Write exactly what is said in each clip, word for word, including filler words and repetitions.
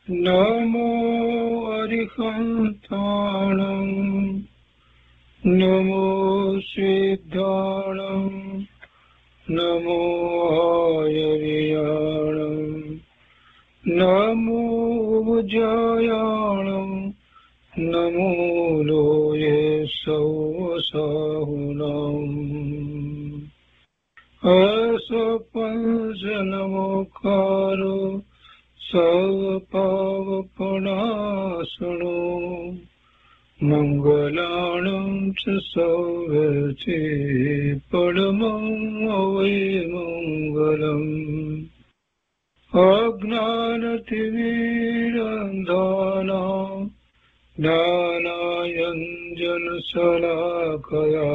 नमो अरिहन्ताणं नमो सिद्धाणं नमो आयर्याणं नमो उज्जयाणं नमो लोये सौसाहुनम् असपंचनमोकारो सर्वपावपनाशनो मङ्गलानं च सौवर्ते परमं वै मङ्गलम् अज्ञानतिमिरन्धानां ज्ञानाञ्जनशलाकया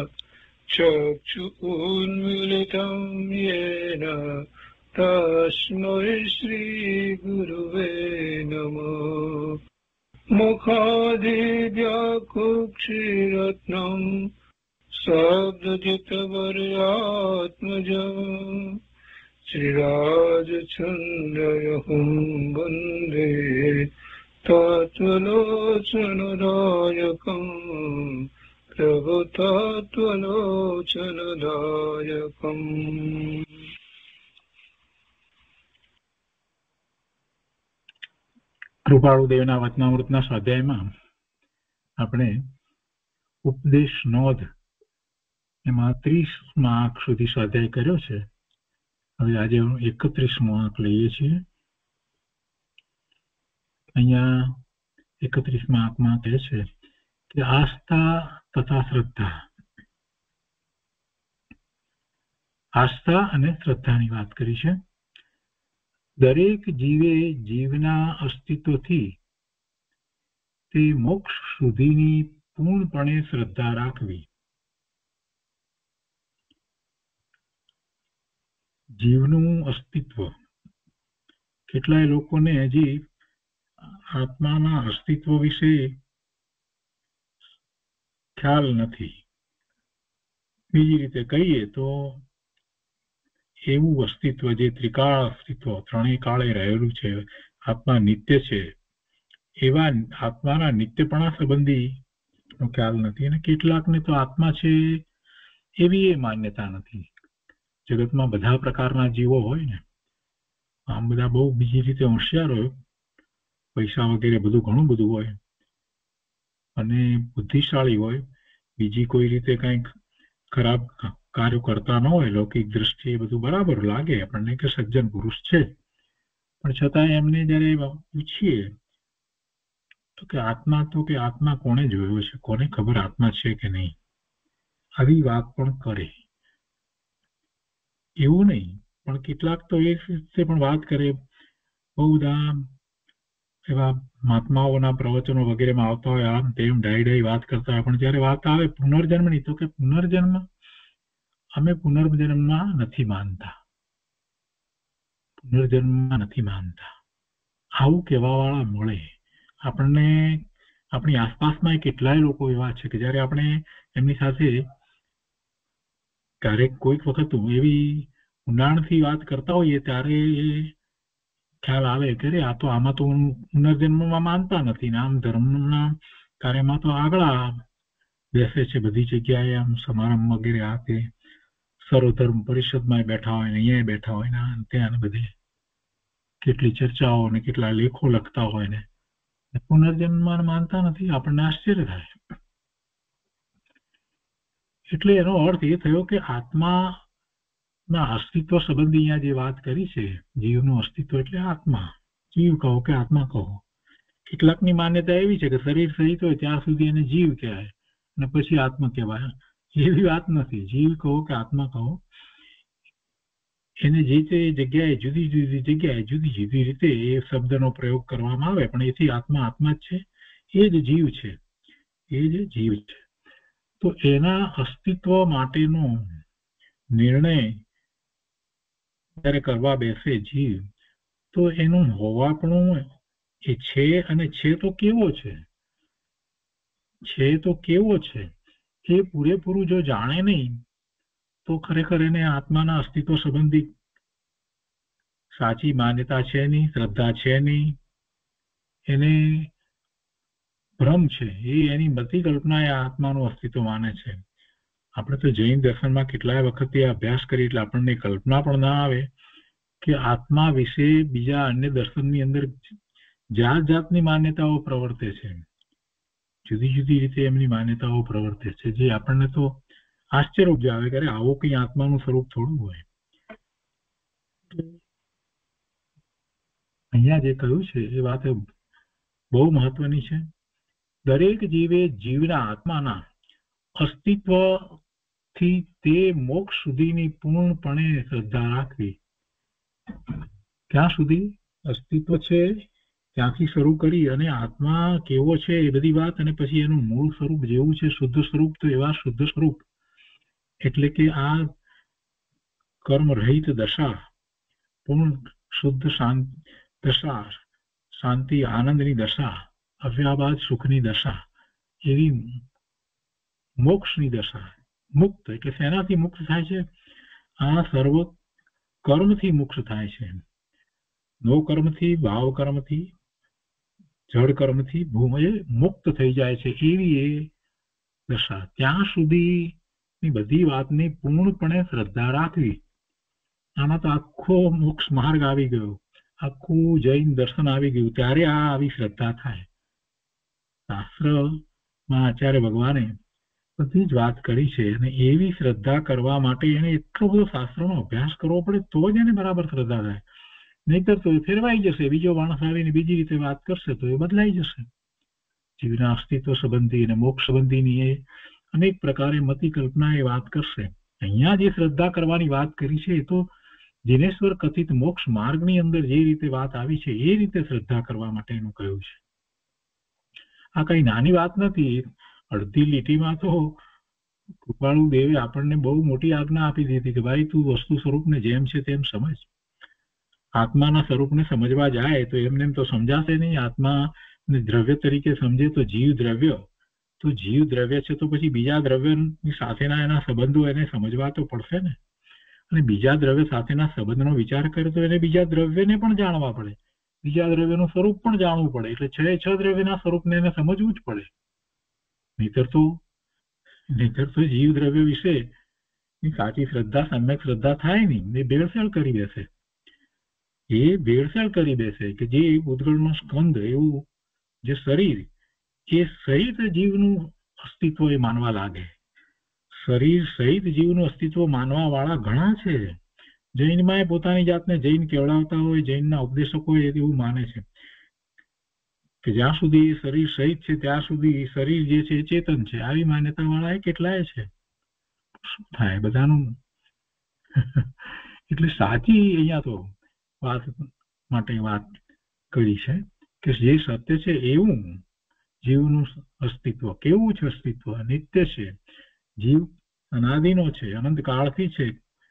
चक्षुरुन्मीलितं येन तस्मै श्रीगुरुवे नमः। मुखादिव्याकुक्षिरत्नं शब्दजितवर्यात्मजम् श्रीराजचन्द्रयहुं वन्दे तत्त्वलोचनदायकम् प्रभुतत्त्वलोचनदायकम्। કૃપાળુદેવના વચનામૃતના સ્વાધ્યાયમાં આપણે ઉપદેશ નોંધ એમાં ત્રીસમા આંક સુધી સ્વાધ્યાય કર્યો છે. હવે આજે એકત્રીસમો આંક લઈએ છીએ. અહીંયા એકત્રીસમા આંકમાં કહે છે કે આસ્થા તથા શ્રદ્ધા. આસ્થા અને શ્રદ્ધાની વાત કરી છે. દરેક જીવે જીવના અસ્તિત્વથી તે મોક્ષ સુધીની પૂર્ણપણે શ્રદ્ધા રાખવી. જીવનું અસ્તિત્વ. કેટલાય લોકોને હજી આત્માના અસ્તિત્વ વિશે ખ્યાલ નથી. બીજી રીતે કહીએ તો એવું અસ્તિત્વ જે ત્રિકાળ અસ્તિત્વ ત્રણેય કાળે રહેલું છે, આત્મા નિત્ય છે, એવા આત્માના નિત્યપણા સંબંધી નો ખ્યાલ નથી. અને કેટલાકને તો આત્મા છે એવી એ માન્યતા નથી. જગતમાં બધા પ્રકારના જીવો હોય ને, આમ બધા બહુ બીજી રીતે હોશિયાર હોય, પૈસા વગેરે બધું ઘણું બધું હોય અને બુદ્ધિશાળી હોય, બીજી કોઈ રીતે કંઈક ખરાબ કાર્યો કરતા ન હોય, લૌકિક દ્રષ્ટિએ બધું બરાબર લાગે આપણને કે સજ્જન પુરુષ છે. પણ છતાં એમને જયારે પૂછીએ તો કે આત્મા તો કે આત્મા કોને જોયો છે, કોને ખબર આત્મા છે કે નહીં, આવી વાત પણ કરે. એવું નહીં, પણ કેટલાક તો એ રીતે પણ વાત કરે. બહુ બધા એવા મહાત્માઓના પ્રવચનો વગેરેમાં આવતા હોય, આમ તેમ ડાઈ ડાઈ વાત કરતા હોય, પણ જયારે વાત આવે પુનર્જન્મની તો કે પુનર્જન્મ અમે પુનર્જન્મમાં નથી માનતા, પુનર્જન્મમાં નથી માનતા. આવું કહેવા વાળા મળે આપણને. આપણી આસપાસમાં કેટલાય લોકો એવા છે કે જયારે આપણે એમની સાથે ક્યારેક કોઈક વખત એવી ઊંડાણથી વાત કરતા હોઈએ ત્યારે ખ્યાલ આવે કે રે આ તો આમાં તો પુનર્જન્મમાં માનતા નથી ને આમ ધર્મના કાર્યમાં તો આગળ બેસે છે, બધી જગ્યાએ આમ સમારંભ વગેરે આ તે સર્વધર્મ પરિષદમાં બેઠા હોય ને અહીંયા બેઠા હોય ને ત્યાં બધે કેટલી ચર્ચાઓ ને કેટલા લેખો લખતા હોય ને પુનર્જન્મમાં માનતા નથી. આપણને આશ્ચર્ય થાય. એટલે એનો અર્થ એ થયો કે આત્મા ના અસ્તિત્વ સંબંધી અહીંયા જે વાત કરી છે, જીવનું અસ્તિત્વ એટલે આત્મા. જીવ કહો કે આત્મા કહો. કેટલાકની માન્યતા એવી છે કે શરીર સહિત હોય ત્યાં સુધી એને જીવ કહેવાય અને પછી આત્મા કહેવાય. એવી વાત નથી. જીવ કહો કે આત્મા કહો, એને જે તે જગ્યાએ જુદી જુદી જગ્યાએ જુદી જુદી રીતે એ શબ્દનો પ્રયોગ કરવામાં આવે, પણ એથી આત્મા આત્મા જ છે, એ જ જીવ છે, એ જ જીવ છે. તો એના અસ્તિત્વ માટેનો નિર્ણય જ્યારે કરવા બેસે જીવ, તો એનું હોવાપણું એ છે અને છે તો કેવો છે, છે તો કેવો છે એ પૂરેપૂરું જો જાણે નહીં તો ખરેખર એને આત્માના અસ્તિત્વ સંબંધી સાચી માન્યતા છે નહીં, શ્રદ્ધા છે નહીં, એને ભ્રમ છે, એ એની બધી કલ્પના એ આત્માનું અસ્તિત્વ માને છે. આપણે તો જૈન દર્શનમાં કેટલાય વખત એ અભ્યાસ કરી એટલે આપણને કલ્પના પણ ના આવે કે આત્મા વિશે બીજા અન્ય દર્શનની અંદર જાત જાતની માન્યતાઓ પ્રવર્તે છે, જુદી જુદી રીતે એમની માન્યતાઓ પ્રવર્તે છે, જે આપણને તો આશ્ચર્ય ઉપજાવે કે આવો કઈ આત્માનું સ્વરૂપ થોડું હોય. અહીંયા જે કહ્યું છે એ વાત બહુ મહત્વની છે. દરેક જીવે જીવના આત્માના અસ્તિત્વથી તે મોક્ષ સુધીની પૂર્ણપણે શ્રદ્ધા રાખવી. ક્યાં સુધી અસ્તિત્વ છે ત્યાંથી શરૂ કરી અને આત્મા કેવો છે એ બધી વાત, અને પછી એનું મૂળ સ્વરૂપ જેવું છે શુદ્ધ સ્વરૂપ, તો એવા શુદ્ધ સ્વરૂપ એટલે કે આ કર્મ રહિત દશા, પૂર્ણ શુદ્ધ શાંત દશા, શાંતિ આનંદની દશા, અવ્યાબાદ સુખની દશા, એવી મોક્ષની દશા. મુક્ત એટલે શેનાથી મુક્ત થાય છે? આ સર્વ કર્મથી મુક્ત થાય છે. નો કર્મથી, ભાવ કર્મથી, જળ કર્મથી ભૂમય મુક્ત થઈ જાય છે, એવી એ દશા. ત્યાં સુધીની બધી વાતની પૂર્ણપણે શ્રદ્ધા રાખવી. આમાં તો આખો મોક્ષ માર્ગ આવી ગયો, આખું જૈન દર્શન આવી ગયું, ત્યારે આ આવી શ્રદ્ધા થાય. શાસ્ત્રમાં આચાર્ય ભગવાને બધી જ વાત કરી છે, અને એવી શ્રદ્ધા કરવા માટે એને એટલો બધો શાસ્ત્રોનો અભ્યાસ કરવો પડે તો જ એને બરાબર શ્રદ્ધા થાય. નહીતર તો એ ફેરવાઈ જશે, બીજો માણસ આવીને બીજી રીતે વાત કરશે તો એ બદલાઈ જશે. જીવના અસ્તિત્વ સંબંધી અને મોક્ષ સંબંધીની એ અનેક પ્રકારે મતિ કલ્પના એ વાત કરશે. અહીંયા જે શ્રદ્ધા કરવાની વાત કરી છે એ તો જિનેશ્વર કથિત મોક્ષ માર્ગની અંદર જે રીતે વાત આવી છે એ રીતે શ્રદ્ધા કરવા માટેનું કહ્યું છે. આ કઈ નાની વાત નથી. અડધી લીટીમાં તો કૃપાળુ દેવે આપણને બહુ મોટી આજ્ઞા આપી દીધી કે ભાઈ તું વસ્તુ સ્વરૂપને જેમ છે તેમ સમજ. આત્માના સ્વરૂપને સમજવા જાય તો એમને એમ તો સમજાશે નહીં. આત્મા દ્રવ્ય તરીકે સમજે તો જીવ દ્રવ્ય, તો જીવ દ્રવ્ય છે તો પછી બીજા દ્રવ્યની સાથેના એના સંબંધો એને સમજવા તો પડશે ને. અને બીજા દ્રવ્ય સાથેના સંબંધનો વિચાર કરે તો એને બીજા દ્રવ્યને પણ જાણવા પડે, બીજા દ્રવ્યનું સ્વરૂપ પણ જાણવું પડે. એટલે છ છ દ્રવ્યના સ્વરૂપને એને સમજવું જ પડે. નહીતર તો નહીતર તો જીવ દ્રવ્ય વિશે સાચી શ્રદ્ધા, સમ્યક શ્રદ્ધા થાય નહીં. એ ભેળસેળ કરી બેસે એ ભેળસેળ કરી બેસે કે જે ઉદ્ગળનો સ્કંદ એવું જે શરીર, એ સહિત જીવનું અસ્તિત્વ એ માનવા લાગે. શરીર સહિત જીવનું અસ્તિત્વ માનવા વાળા ઘણા છે. જૈનમાં એ પોતાની જાતને જૈન કેવડાવતા હોય, જૈનના ઉપદેશકો એવું માને છે કે જ્યાં સુધી શરીર સહિત છે ત્યાં સુધી શરીર જે છે એ ચેતન છે. આવી માન્યતા વાળા એ કેટલાય છે. શું થાય બધાનું? એટલે સાચી અહીંયા તો વાત માટે વાત કરી છે કે જે સત્ય છે એવું જીવનું અસ્તિત્વ. કેવું છે અસ્તિત્વ? નિત્ય છે. જીવ અનાદિનો છે, અનંત કાળથી છે.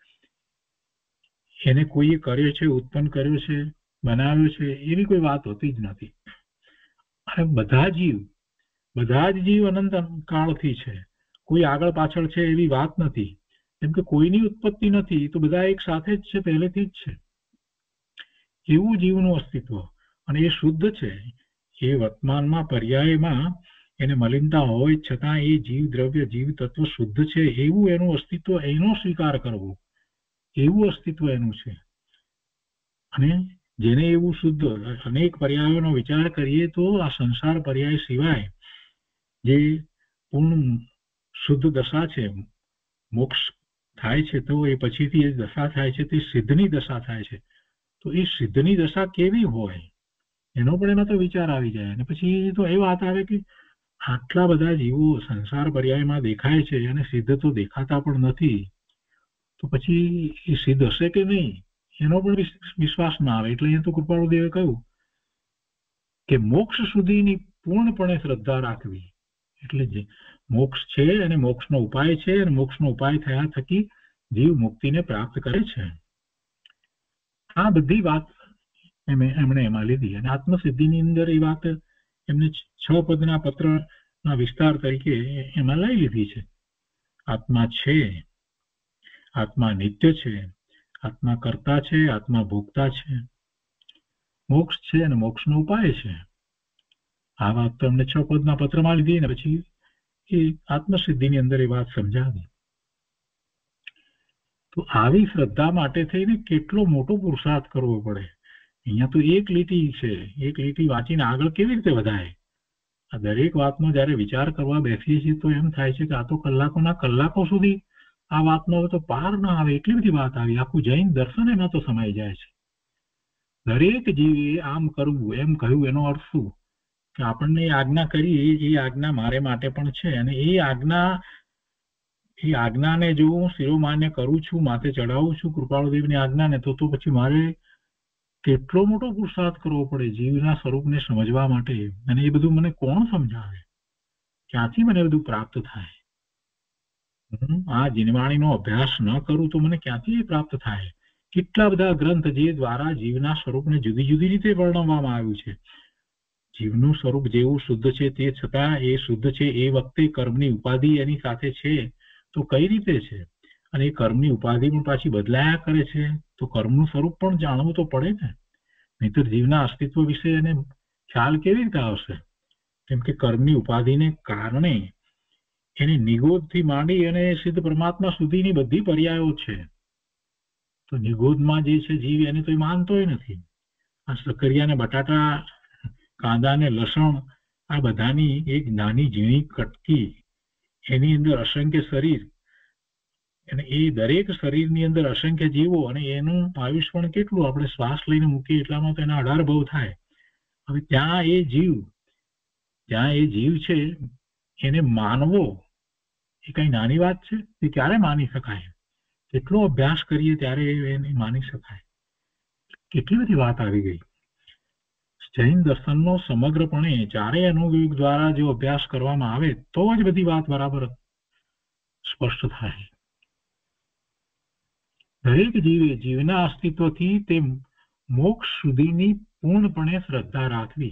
એને કોઈએ કર્યો છે, ઉત્પન્ન કર્યો છે, બનાવ્યો છે, એવી કોઈ વાત હોતી જ નથી. અને બધા જીવ બધા જ જીવ અનંત કાળથી છે. કોઈ આગળ પાછળ છે એવી વાત નથી. કેમ કે કોઈની ઉત્પત્તિ નથી, તો બધા એક સાથે જ છે, પહેલેથી જ છે. એવું જીવનું અસ્તિત્વ, અને એ શુદ્ધ છે. એ વર્તમાનમાં પર્યાયમાં એને મલિનતા હોય છતાં એ જીવ દ્રવ્ય, જીવ તત્વ શુદ્ધ છે. એવું એનું અસ્તિત્વ, એનો સ્વીકાર કરવો, એવું અસ્તિત્વ એનું છે. અને જેને એવું શુદ્ધ અનેક પર્યાયોનો વિચાર કરીએ તો આ સંસાર પર્યાય સિવાય જે પૂર્ણ શુદ્ધ દશા છે, મોક્ષ થાય છે, તો એ પછીથી એ દશા થાય છે તે સિદ્ધની દશા થાય છે. તો એ સિદ્ધની દશા કેવી હોય એનો પણ એમાં તો વિચાર આવી જાય. અને પછી તો એ વાત આવે કે આટલા બધા જીવો સંસાર પર્યાયમાં દેખાય છે અને સિદ્ધ તો દેખાતા પણ નથી, તો પછી એ સિદ્ધ હશે કે નહીં એનો પણ વિશ્વાસ ના આવે. એટલે અહીંયા તો કૃપાળુ દેવે કહ્યું કે મોક્ષ સુધીની પૂર્ણપણે શ્રદ્ધા રાખવી. એટલે જે મોક્ષ છે અને મોક્ષનો ઉપાય છે, અને મોક્ષનો ઉપાય થયા થકી જીવ મુક્તિને પ્રાપ્ત કરે છે. આ બધી વાત એમણે એમાં લીધી. અને આત્મસિદ્ધિની અંદર એ વાત એમને છ પદના પત્રના વિસ્તાર તરીકે એમાં લઈ લીધી છે. આત્મા છે, આત્મા નિત્ય છે, આત્મા કર્તા છે, આત્મા ભોગતા છે, મોક્ષ છે અને મોક્ષનો ઉપાય છે. આ વાત તો અમને છ પદના પત્રમાં લીધી ને પછી એ આત્મસિદ્ધિની અંદર એ વાત સમજાવી. તો આવી શ્રદ્ધા માટે થઈને કેટલો મોટો પુરુષાર્થ કરવો પડે. અહીંયા તો એક લીટી છે, એક લીટી વાંચીને આગળ કેવી રીતે વધાય? આ દરેક વાતનો જયારે વિચાર કરવા બેસીએ છીએ તો એમ થાય છે કે આ તો કલાકોના કલાકો સુધી આ વાતનો તો પાર ના આવે, એટલી બધી વાત આવી. આખું જૈન દર્શન એમાં તો સમાઈ જાય છે. દરેક જીવે આમ કરવું એમ કહ્યું એનો અર્થ શું? કે આપણને આજ્ઞા કરી એ આજ્ઞા મારે માટે પણ છે, અને એ આજ્ઞા એ આજ્ઞાને જો હું શિરોમાન્ય કરું છું, માથે ચડાવું છું કૃપાળુદેવની આજ્ઞાને, તો તો પછી મારે કેટલો મોટો પુરુષાર્થ કરવો પડે જીવના સ્વરૂપને સમજવા માટે. અને એ બધું મને કોણ સમજાવે? ક્યાંથી મને બધું પ્રાપ્ત થાય? હું આ જીનવાણીનો અભ્યાસ ન કરું તો મને ક્યાંથી પ્રાપ્ત થાય? કેટલા બધા ગ્રંથ જે દ્વારા જીવના સ્વરૂપને જુદી જુદી રીતે વર્ણવવામાં આવ્યું છે. જીવનું સ્વરૂપ જેવું શુદ્ધ છે તે છતાં એ શુદ્ધ છે એ વખતે કર્મની ઉપાધિ એની સાથે છે તો કઈ રીતે છે? અને એ કર્મની ઉપાધિ પણ પાછી બદલાયા કરે છે, તો કર્મનું સ્વરૂપ પણ જાણવું તો પડે ને, નહીતર જીવના અસ્તિત્વ વિશે એને ખ્યાલ કેવી રીતે આવશે? કેમ કે કર્મની ઉપાધિને કારણે એને નિગોદથી માંડી અને સિદ્ધ પરમાત્મા સુધીની બધી પર્યાયો છે. તો નિગોદમાં જે છે જીવ એને તો માનતોય નથી. આ સકરિયા ને બટાટા, કાંદા ને લસણ, આ બધાની એક નાની ઝીણી કટકી, એની અંદર અસંખ્ય શરીર, અને એ દરેક શરીરની અંદર અસંખ્ય જીવો, અને એનું આયુષ પણ કેટલું? આપણે શ્વાસ લઈને મૂકીએ એટલામાં તો એના અઢાર ભવ થાય. હવે ત્યાં એ જીવ ત્યાં એ જીવ છે એને માનવો એ કઈ નાની વાત છે? એ ક્યારે માની શકાય? કેટલો અભ્યાસ કરીએ ત્યારે એને માની શકાય? કેટલી બધી વાત આવી ગઈ. જૈન દર્શનનો સમગ્રપણે ચારેય અનુયોગ દ્વારા જો અભ્યાસ કરવામાં આવે તો જ બધી વાત બરાબર સ્પષ્ટ થાય. દરેક જીવે જીવના અસ્તિત્વથી તે મોક્ષ સુધીની પૂર્ણપણે શ્રદ્ધા રાખવી.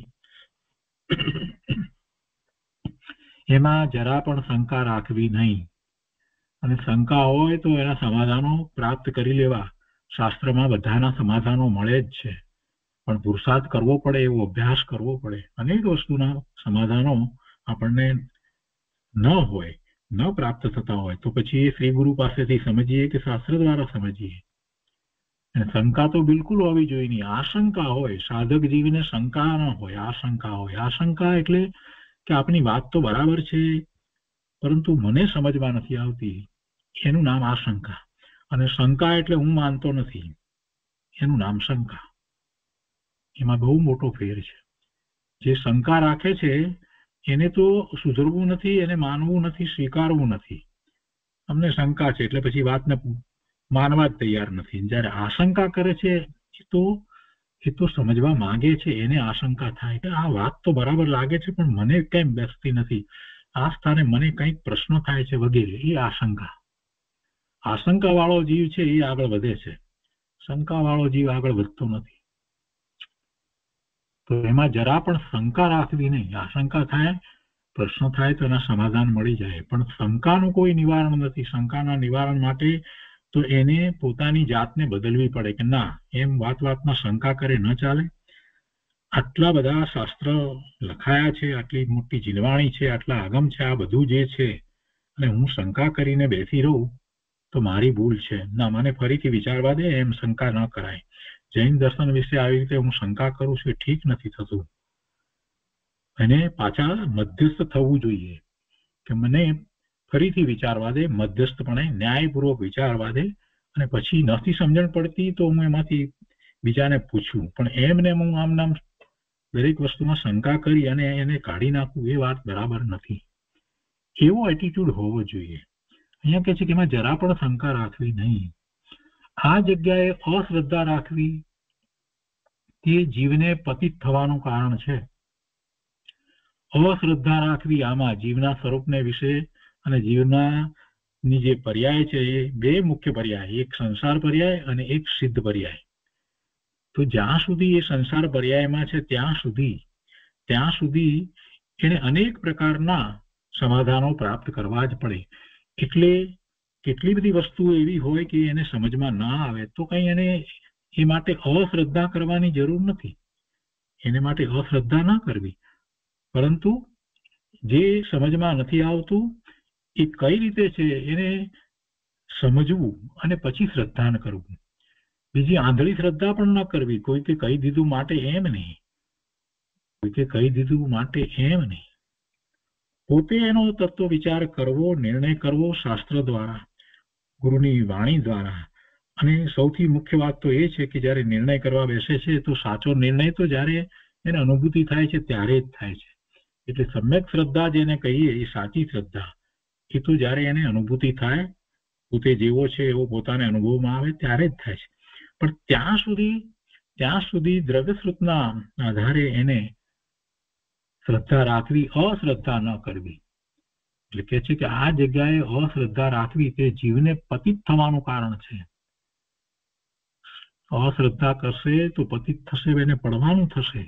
એમાં જરા પણ શંકા રાખવી નહીં. અને શંકા હોય તો એના સમાધાનો પ્રાપ્ત કરી લેવા. શાસ્ત્રમાં બધાના સમાધાનો મળે જ છે, પણ પુરુષાર્થ કરવો પડે, એવો અભ્યાસ કરવો પડે. અનેક વસ્તુના સમાધાનો આપણને ન હોય, ન પ્રાપ્ત થતા હોય તો પછી એ શ્રી ગુરુ પાસેથી સમજીએ કે શાસ્ત્ર દ્વારા સમજીએ. અને શંકા તો બિલકુલ હોવી જોઈએ નહીં. આશંકા હોય, સાધક જીવને શંકા ન હોય, આશંકા હોય. આશંકા એટલે કે આપણી વાત તો બરાબર છે પરંતુ મને સમજવા નથી આવતી, એનું નામ આશંકા. અને શંકા એટલે હું માનતો નથી, એનું નામ શંકા. એમાં બહુ મોટો ફેર છે. જે શંકા રાખે છે એને તો સુધરવું નથી, એને માનવું નથી, સ્વીકારવું નથી. અમને શંકા છે એટલે પછી વાતને માનવા જ તૈયાર નથી. જયારે આશંકા કરે છે એ તો એ તો સમજવા માંગે છે, એને આશંકા થાય કે આ વાત તો બરાબર લાગે છે પણ મને કેમ બેસતી નથી, આ સ્થાને મને કંઈક પ્રશ્નો થાય છે વગેરે. એ આશંકા. આશંકા વાળો જીવ છે એ આગળ વધે છે, શંકા વાળો જીવ આગળ વધતો નથી. તો એમાં જરા પણ શંકા રાખવી નહીં. આશંકા થાય, પ્રશ્નો થાય તો એના સમાધાન મળી જાય, પણ શંકાનું કોઈ નિવારણ નથી. શંકાના નિવારણ માટે તો એને પોતાની જાતને બદલવી પડે કે ના, એમ વાત વાતમાં શંકા કરે ન ચાલે. આટલા બધા શાસ્ત્ર લખાયા છે, આટલી મોટી જીનવાણી છે, આટલા આગમ છે, આ બધું જે છે, અને હું શંકા કરીને બેસી રહું તો મારી ભૂલ છે. ના, મને ફરીથી વિચારવા દે, એમ શંકા ન કરાય. જૈન દર્શન વિશે આવી રીતે હું શંકા કરું છું એ ઠીક નથી થતું. એને પાછા મધ્યસ્થ થવું જોઈએ કે મને ફરીથી વિચારવા દે, મધ્યસ્થપણે ન્યાયપૂર્વક વિચારવા દે, અને પછી નથી સમજણ પડતી તો હું એમાંથી બીજાને પૂછું. પણ એમને હું આમ નામ દરેક વસ્તુમાં શંકા કરી અને એને કાઢી નાખવું એ વાત બરાબર નથી. એવો એટીટ્યુડ હોવો જોઈએ. અહીંયા કહે છે કે એમાં જરા પણ શંકા રાખવી નહીં. આ જગ્યાએ અશ્રદ્ધા રાખવી તે જીવને પતિત થવાનું કારણ છે. અશ્રદ્ધા રાખવી આમાં જીવના સ્વરૂપને વિશે અને જીવના ની જે પર્યાય છે એ બે મુખ્ય પર્યાય, એક સંસાર પર્યાય અને એક સિદ્ધ પર્યાય. તો જ્યાં સુધી એ સંસાર પર્યાયમાં છે ત્યાં સુધી ત્યાં સુધી એને અનેક પ્રકારના સમાધાનો પ્રાપ્ત કરવા જ પડે. એટલે કેટલી બધી વસ્તુઓ એવી હોય કે એને સમજમાં ના આવે તો કઈ એને એ માટે અશ્રદ્ધા કરવાની જરૂર નથી. એને માટે અશ્રદ્ધા ના કરવી, પરંતુ જે સમજમાં નથી આવતું એ કઈ રીતે છે એને સમજવું અને પછી શ્રદ્ધા ન કરવું. બીજી આંધળી શ્રદ્ધા પણ ન કરવી. કોઈ કે કહી દીધું માટે એમ નહીં, કોઈ કે કહી દીધું માટે એમ નહીં. પોતે એનો તત્વ વિચાર કરવો, નિર્ણય કરવો શાસ્ત્ર દ્વારા, ગુરુની વાણી દ્વારા. અને સૌથી મુખ્ય વાત તો એ છે કે જ્યારે નિર્ણય કરવા બેસે છે તો સાચો નિર્ણય તો જ્યારે એને અનુભૂતિ થાય છે ત્યારે જ થાય છે. એટલે સમ્યક શ્રદ્ધા જેને કહીએ એ સાચી શ્રદ્ધા, એ તો જ્યારે એને અનુભૂતિ થાય, પોતે જેવો છે એવો પોતાને અનુભવમાં આવે ત્યારે જ થાય છે. પણ ત્યાં સુધી ત્યાં સુધી દ્રવ્યશ્રુતના આધારે એને શ્રદ્ધા રાખવી, અશ્રદ્ધા ન કરવી. એટલે કે છે કે આ જગ્યાએ અશ્રદ્ધા રાખવી તે જીવને પતિત થવાનું કારણ છે. અશ્રદ્ધા કરશે તો પતિત થશે, એને પડવાનું થશે.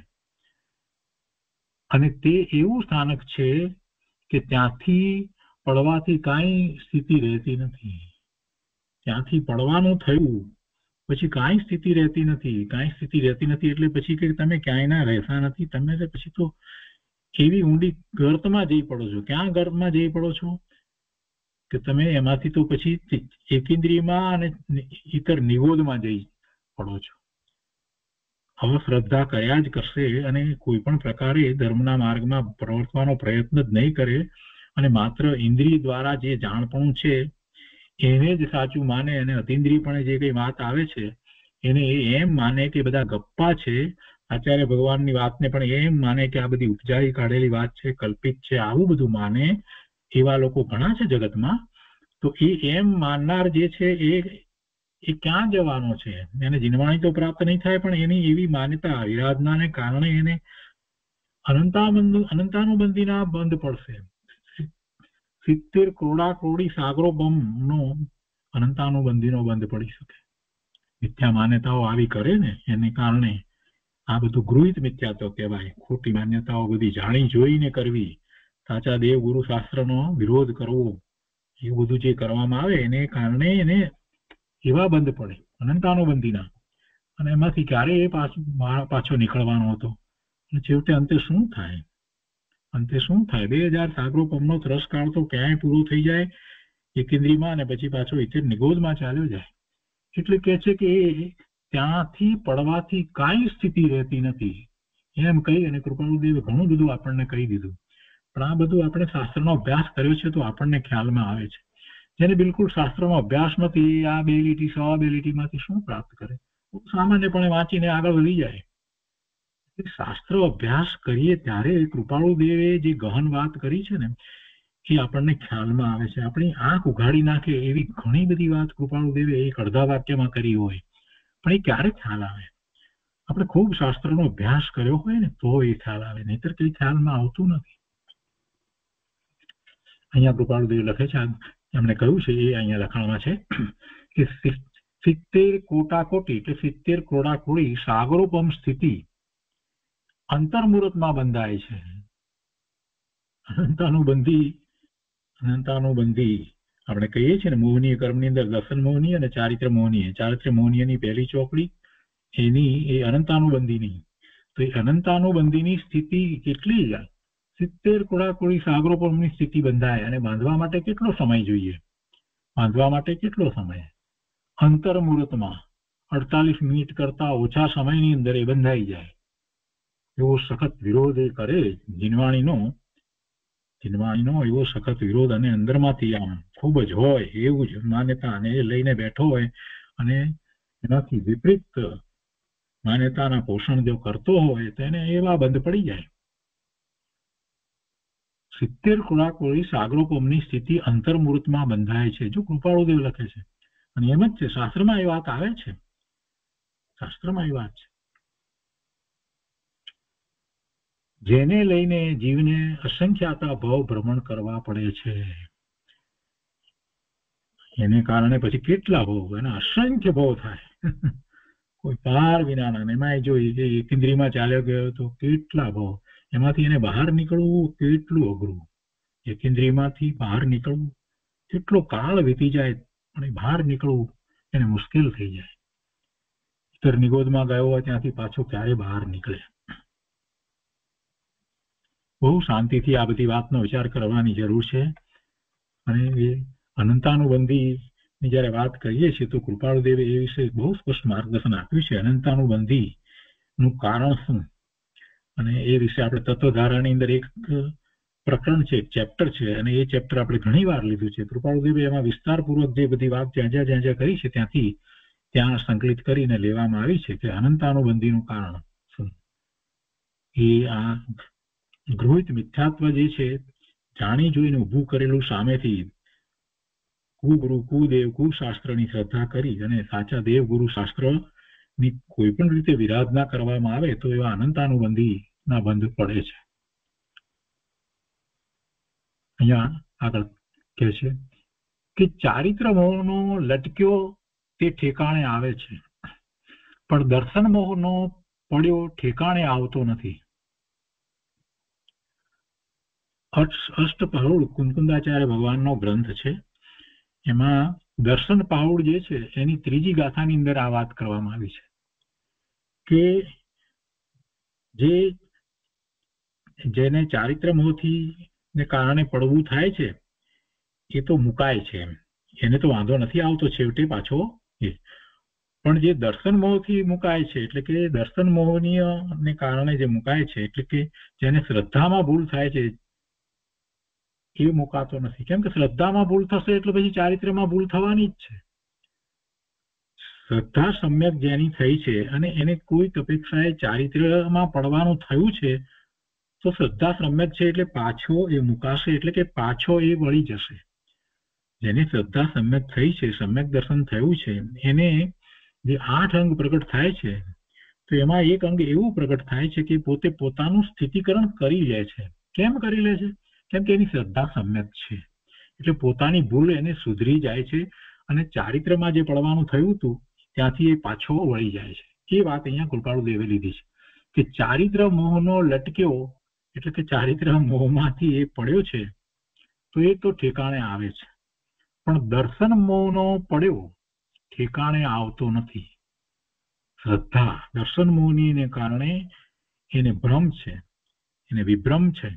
અને તે એવું સ્થાનક છે કે ત્યાંથી પડવાથી કાંઈ સ્થિતિ રહેતી નથી. ત્યાંથી પડવાનું થયું પછી કાંઈ સ્થિતિ રહેતી નથી. કાંઈ સ્થિતિ રહેતી નથી એટલે પછી કે તમે ક્યાંય ના રહેતા નથી. તમે પછી તો એવી ઊંડી ગર્તમાં જઈ પડો છો. ક્યાં ગર્તમાં જઈ પડો છો કે તમે એમાંથી તો પછી એકેન્દ્રિયમાં અને ઇતર નિગોદમાં જઈ પડો છો. હવે શ્રદ્ધા કર્યા જ કરશે અને કોઈ પણ પ્રકારે ધર્મના માર્ગમાં પ્રવર્તવાનો પ્રયત્ન જ નહીં કરે અને માત્ર ઇન્દ્રિય દ્વારા જે જાણપણું છે એને જ સાચું માને અને અતિન્દ્રિયપણે જે કઈ વાત આવે છે એને એમ માને કે બધા ગપ્પા છે, આચાર્ય ભગવાનની વાતને પણ એમ માને કે આ બધી ઉપજાવી કાઢેલી વાત છે, કલ્પિત છે, આવું બધું માને એવા લોકો ઘણા છે જગતમાં. તો એ એમ માનનાર જે છે એ એ ક્યાં જવાનો છે? એને જીનવાણી તો પ્રાપ્ત નહીં થાય, પણ એની એવી માન્યતા વિરાધનાને કારણે એને અનંતાબંધ અનંતાનુબંધીના બંધ પડશે. સિત્તેર કરોડા કરોડી સાગરો બમ નો અનંતાનુબંધીનો બંધ પડી શકે. મિથ્યા માન્યતાઓ આવી કરે ને એને કારણે આ બધું ગૃહિત મિથ્યાત્વ કહેવાય. ખોટી માન્યતાઓ બધી જાણી જોઈને કરવી, સાચા દેવ ગુરુ શાસ્ત્રનો વિરોધ કરવો, એવું બધું જે કરવામાં આવે એને કારણે એને એવા બંધ પડે અનંતાનુબંધીના. અને એમાંથી ક્યારે એ પાછો પાછો નીકળવાનો હતો. છેવટે અંતે શું થાય? અંતે શું થાય? બે હજાર સાગરો પમનો ત્રસકાળ તો ક્યાંય પૂરો થઈ જાય એકેન્દ્રીમાં અને પછી પાછો ઇતર નિગોદમાં ચાલ્યો જાય. એટલે કે છે કે ત્યાંથી પડવાથી કાંઈ સ્થિતિ રહેતી નથી એમ કહી અને કૃપાળુદેવે ઘણું બધું આપણને કહી દીધું. પણ આ બધું આપણે શાસ્ત્રનો અભ્યાસ કર્યો છે તો આપણને ખ્યાલમાં આવે છે. જેને બિલકુલ શાસ્ત્રનો અભ્યાસ નથી આ બે લીટી સવા બે લીટીમાંથી શું પ્રાપ્ત કરે? સામાન્યપણે વાંચીને આગળ વધી જાય. શાસ્ત્ર અભ્યાસ કરીએ ત્યારે કૃપાળુદેવે જે ગહન વાત કરી છે ને એ આપણને ખ્યાલમાં આવે છે. આપણી આંખ ઉઘાડી નાખે એવી ઘણી બધી વાત કૃપાળુદેવે એક અડધા વાક્યમાં કરી હોય, પણ એ ક્યારે ખ્યાલ આવે? આપણે ખૂબ શાસ્ત્રનો અભ્યાસ કર્યો હોય ને તો એ ખ્યાલ આવે, નહીતર કઈ ખ્યાલમાં આવતું નથી. અહીંયા કૃપાળુદેવ લખે છે, એમણે કહ્યું છે એ અહીંયા લખાણમાં છે કે સિત્તેર કોટા કોટી એટલે સિત્તેર કરોડા કોટી સાગરોપમ સ્થિતિ અંતર્મુહૂર્તમાં બંધાય છે. અનંતાનુબંધી અનંતાનુબંધી આપણે કહીએ છીએ ને મોહનીય કર્મની અંદર દર્શન મોહનીય અને ચારિત્ર મોહનીય. ચારિત્ર મોહનીયની પહેલી ચોકડી એની એ અનંતાનુબંધીની. તો એ અનંતાનુબંધીની સ્થિતિ કેટલી જાય? સિત્તેર કરોડા કોટી સાગરોપમની સ્થિતિ બંધાય અને બાંધવા માટે કેટલો સમય જોઈએ? બાંધવા માટે કેટલો સમય? અંતર્મુહૂર્તમાં અડતાલીસ મિનિટ કરતા ઓછા સમયની અંદર એ બંધાઈ જાય. એવો સખત વિરોધ એ કરે જીનવાણીનો જીનવાણીનો એવો સખત વિરોધ અને અંદરમાંથી આમ ખૂબ જ હોય એવું જ માન્યતા અને એ લઈને બેઠો હોય અને એનાથી વિપરીત માન્યતાના પોષણ જો કરતો હોય તો એને એવા બંધ પડી જાય. સિત્તેર કરોડા કોટી સાગરોપમની સ્થિતિ અંતર્મુહૂર્તમાં બંધાય છે. જો કૃપાળુદેવ લખે છે અને એમ જ છે, શાસ્ત્રમાં એ વાત આવે છે. શાસ્ત્રમાં એ વાત છે જેને લઈને જીવને અસંખ્યાતા ભાવ ભ્રમણ કરવા પડે છે. એને કારણે પછી કેટલા ભાવ? એના અસંખ્ય ભાવ થાય કોઈ પાર વિનાના. એમાં જો એકેન્દ્રીયમાં ચાલ્યો ગયો તો કેટલા ભાવ, એમાંથી એને બહાર નીકળવું કેટલું અઘરું. એકેન્દ્રીયમાંથી બહાર નીકળવું કેટલો કાળ વીતી જાય પણ બહાર નીકળવું એને મુશ્કેલ થઈ જાય. ઇતર નિગોદમાં ગયો હોય ત્યાંથી પાછો ક્યારે બહાર નીકળે? બહુ શાંતિથી આ બધી વાતનો વિચાર કરવાની જરૂર છે. અને એ અનંતાનુબંધી ની જયારે વાત કરીએ છીએ તો કૃપાળુદેવે એ વિશે બહુ સ્પષ્ટ માર્ગદર્શન આપ્યું છે. અનંતાનુબંધી નું કારણ શું, અને એ વિશે આપણે તત્વધારાની અંદર એક પ્રકરણ છે, એક ચેપ્ટર છે, અને એ ચેપ્ટર આપણે ઘણી વાર લીધું છે. કૃપાળુદેવે એમાં વિસ્તારપૂર્વક જે બધી વાત જ્યાં જ્યાં જ્યાં જ્યાં કરી છે ત્યાંથી ત્યાં સંકલિત કરીને લેવામાં આવી છે કે અનંતાનુબંધીનું કારણ શું. એ આ ગૃહિત મિથ્યાત્વ જે છે, જાણી જોઈને ઊભું કરેલું સામેથી કુગુરુ કુદેવ કુશાસ્ત્રની શ્રદ્ધા કરી અને સાચા દેવગુરુ શાસ્ત્ર ની કોઈ પણ રીતે વિરાધના કરવામાં આવે તો એવા અનંતાનુબંધી ના બંધ પડે છે. અહીંયા આગળ કહે છે કે ચારિત્ર મોહનો લટક્યો તે ઠેકાણે આવે છે, પણ દર્શન મોહનો પડ્યો ઠેકાણે આવતો નથી. અષ્ટપહુડ કુંકુંદાચાર્ય ભગવાનનો ગ્રંથ છે. એમાં દર્શન પાઉડ જે છે એની ત્રીજી ગાથાની અંદર આ વાત કરવામાં આવી છે કે જે જેને ચારિત્ર મોહથી ને કારણે પડવું થાય છે એ તો મુકાય છે, એમ એને તો વાંધો નથી આવતો છેવટે પાછો. પણ જે દર્શન મોહથી મુકાય છે, એટલે કે દર્શન મોહનીય ને કારણે જે મુકાય છે, એટલે કે જેને શ્રદ્ધામાં ભૂલ થાય છે એ મુકાતો નથી. કેમ કે શ્રદ્ધામાં ભૂલ થશે એટલે પછી ચારિત્ર્યમાં ભૂલ થવાની જ છે. શ્રદ્ધા સમ્યક જેની થઈ છે અને એને કોઈ અપેક્ષાએ ચારિત્ર્યમાં પડવાનું થયું છે તો શ્રદ્ધા સમ્યક છે એટલે પાછો એ મુકાશે, એટલે કે પાછો એ વળી જશે. જેને શ્રદ્ધા સમ્યક થઈ છે, સમ્યક દર્શન થયું છે, એને જે આઠ અંગ પ્રગટ થાય છે તો એમાં એક અંગ એવું પ્રગટ થાય છે કે પોતે પોતાનું સ્થિતિકરણ કરી લે છે. કેમ કરી લે છે? કેમ કે એની શ્રદ્ધા સમ્યક છે, એટલે પોતાની ભૂલ એને સુધરી જાય છે અને ચારિત્ર્યમાં જે પડવાનું થયું હતું ત્યાંથી એ પાછો વળી જાય છે. એ વાત અહીંયા કૃપાળુદેવે લીધી છે કે ચારિત્ર મોહનો લટક્યો, એટલે કે ચારિત્ર મોહમાંથી એ પડ્યો છે તો એ તો ઠેકાણે આવે છે, પણ દર્શન મોહનો પડ્યો ઠેકાણે આવતો નથી. શ્રદ્ધા દર્શન મોહને કારણે એને ભ્રમ છે, એને વિભ્રમ છે,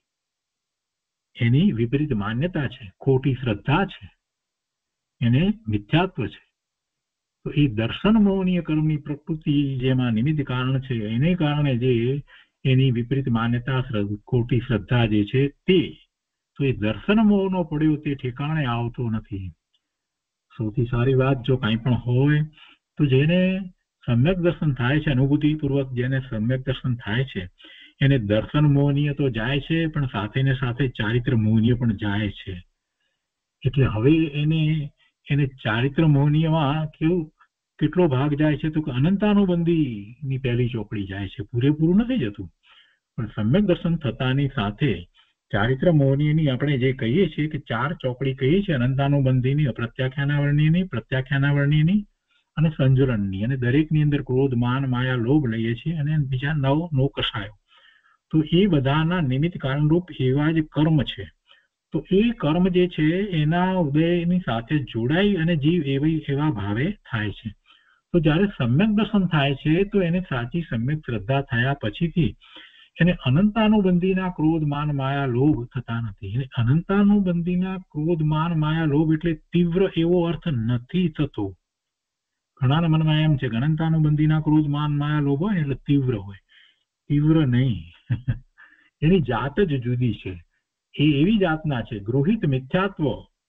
એની વિપરીત માન્યતા છે, ખોટી શ્રદ્ધા છે, એને મિથ્યાત્વ છે. તો એ દર્શન મોહનીય કર્મની પ્રકૃતિ જેમાં નિમિત્ત કારણ છે એને કારણે જે એની વિપરીત માન્યતા ખોટી શ્રદ્ધા જે છે તે, તો એ દર્શન મોહનો પડ્યો તે ઠેકાણે આવતો નથી. સૌથી સારી વાત જો કાંઈ પણ હોય તો જેને સમ્યક દર્શન થાય છે, અનુભૂતિપૂર્વક જેને સમ્યક દર્શન થાય છે એને દર્શન મોહનીય તો જાય છે પણ સાથે ને સાથે ચારિત્ર મોહનીય પણ જાય છે. એટલે હવે એને એને ચારિત્ર મોહનીયમાં કેવું કેટલો ભાગ જાય છે તો કે અનંતાનુબંધી ની પહેલી ચોકડી જાય છે, પૂરેપૂરું નથી જતું. પણ સમ્યક દર્શન થતાની સાથે ચારિત્ર મોહનીયની આપણે જે કહીએ છીએ કે ચાર ચોકડી કહીએ છીએ અનંતાનુબંધીની, અપ્રત્યાખ્યાનાવર્ણ્યની, પ્રત્યાખ્યાનાવર્ણ્યની અને સંજ્વરણની, અને દરેકની અંદર ક્રોધ માન માયા લોભ લઈએ છીએ અને બીજા નવ નવ કષાયો. તો એ બધાના નિમિત્ત કારણરૂપ એવા જ કર્મ છે. તો એ કર્મ જે છે એના ઉદયની સાથે જોડાઈ અને જીવ એવી એવા ભાવે થાય છે. તો જ્યારે સમ્યક દર્શન થાય છે તો એને સાચી સમ્યક શ્રદ્ધા થયા પછીથી એને અનંતાનુબંધીના ક્રોધ માન માયા લોભ થતા નથી. એને અનંતાનુબંધીના ક્રોધ માન માયા લોભ એટલે તીવ્ર એવો અર્થ નથી થતો. ઘણાના મનમાં એમ છે કે અનંતાનુબંધીના ક્રોધ માન માયા લોભ હોય એટલે તીવ્ર હોય. તીવ્ર નહીં, એની જાત જ જુદી છે. એ એવી જાતના છે ગૃહિત મિથ્યાત્વ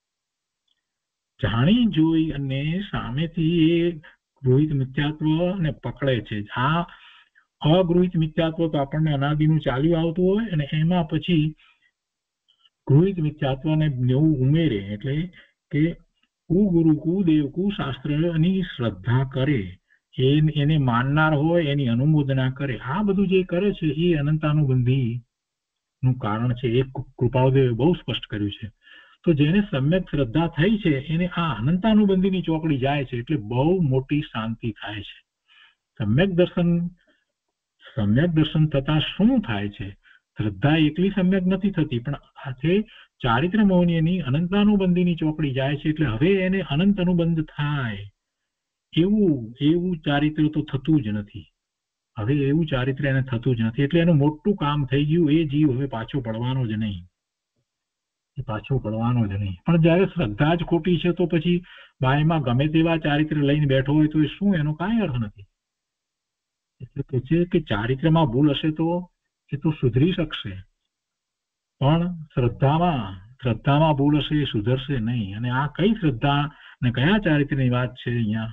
જાણી જોઈ અને સામેથી એ ગૃહિત મિથ્યાત્વ ને પકડે છે. આ અગૃહિત મિથ્યાત્વ તો આપણને અનાદિનું ચાલ્યું આવતું હોય અને એમાં પછી ગૃહિત મિથ્યાત્વને નવું ઉમેરે, એટલે કે કુગુરુ કુદેવ કુશાસ્ત્રની શ્રદ્ધા કરે, એને માનનાર હોય એની અનુમોદના કરે. આ બધું જે કરે છે એ અનંતાનુબંધી નું કારણ છે. એ કૃપાળુદેવે બહુ સ્પષ્ટ કર્યું છે. તો જેને સમ્યક શ્રદ્ધા થઈ છે એને આ અનંતાનુબંધીની ચોકડી જાય છે એટલે બહુ મોટી શાંતિ થાય છે. સમ્યક દર્શન સમ્યક દર્શન થતા શું થાય છે? શ્રદ્ધા એકલી સમ્યક નથી થતી, પણ સાથે ચારિત્ર મોહનીયની અનંતાનુબંધીની ચોકડી જાય છે એટલે હવે એને અનંત અનુબંધ થાય એવું એવું ચારિત્ર તો થતું જ નથી. હવે એવું ચારિત્ર એને થતું જ નથી, એટલે એનું મોટું કામ થઈ ગયું. એ જીવ હવે પાછો પડવાનો જ નહીં, એ પાછો પડવાનો જ નહીં. પણ જયારે શ્રદ્ધા જ ખોટી છે તો પછી બાયમાં ગમે તેવા ચારિત્ર લઈને બેઠો હોય તો શું, એનો કાંઈ અર્થ નથી. એટલે કે છે કે ચારિત્રમાં ભૂલ હશે તો એ તો સુધરી શકશે, પણ શ્રદ્ધામાં શ્રદ્ધામાં ભૂલ હશે એ સુધરશે નહીં. અને આ કઈ શ્રદ્ધા ને કયા ચારિત્રની વાત છે અહીંયા?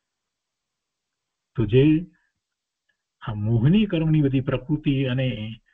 તો જે આ મોહની કર્મની બધી પ્રકૃતિ અને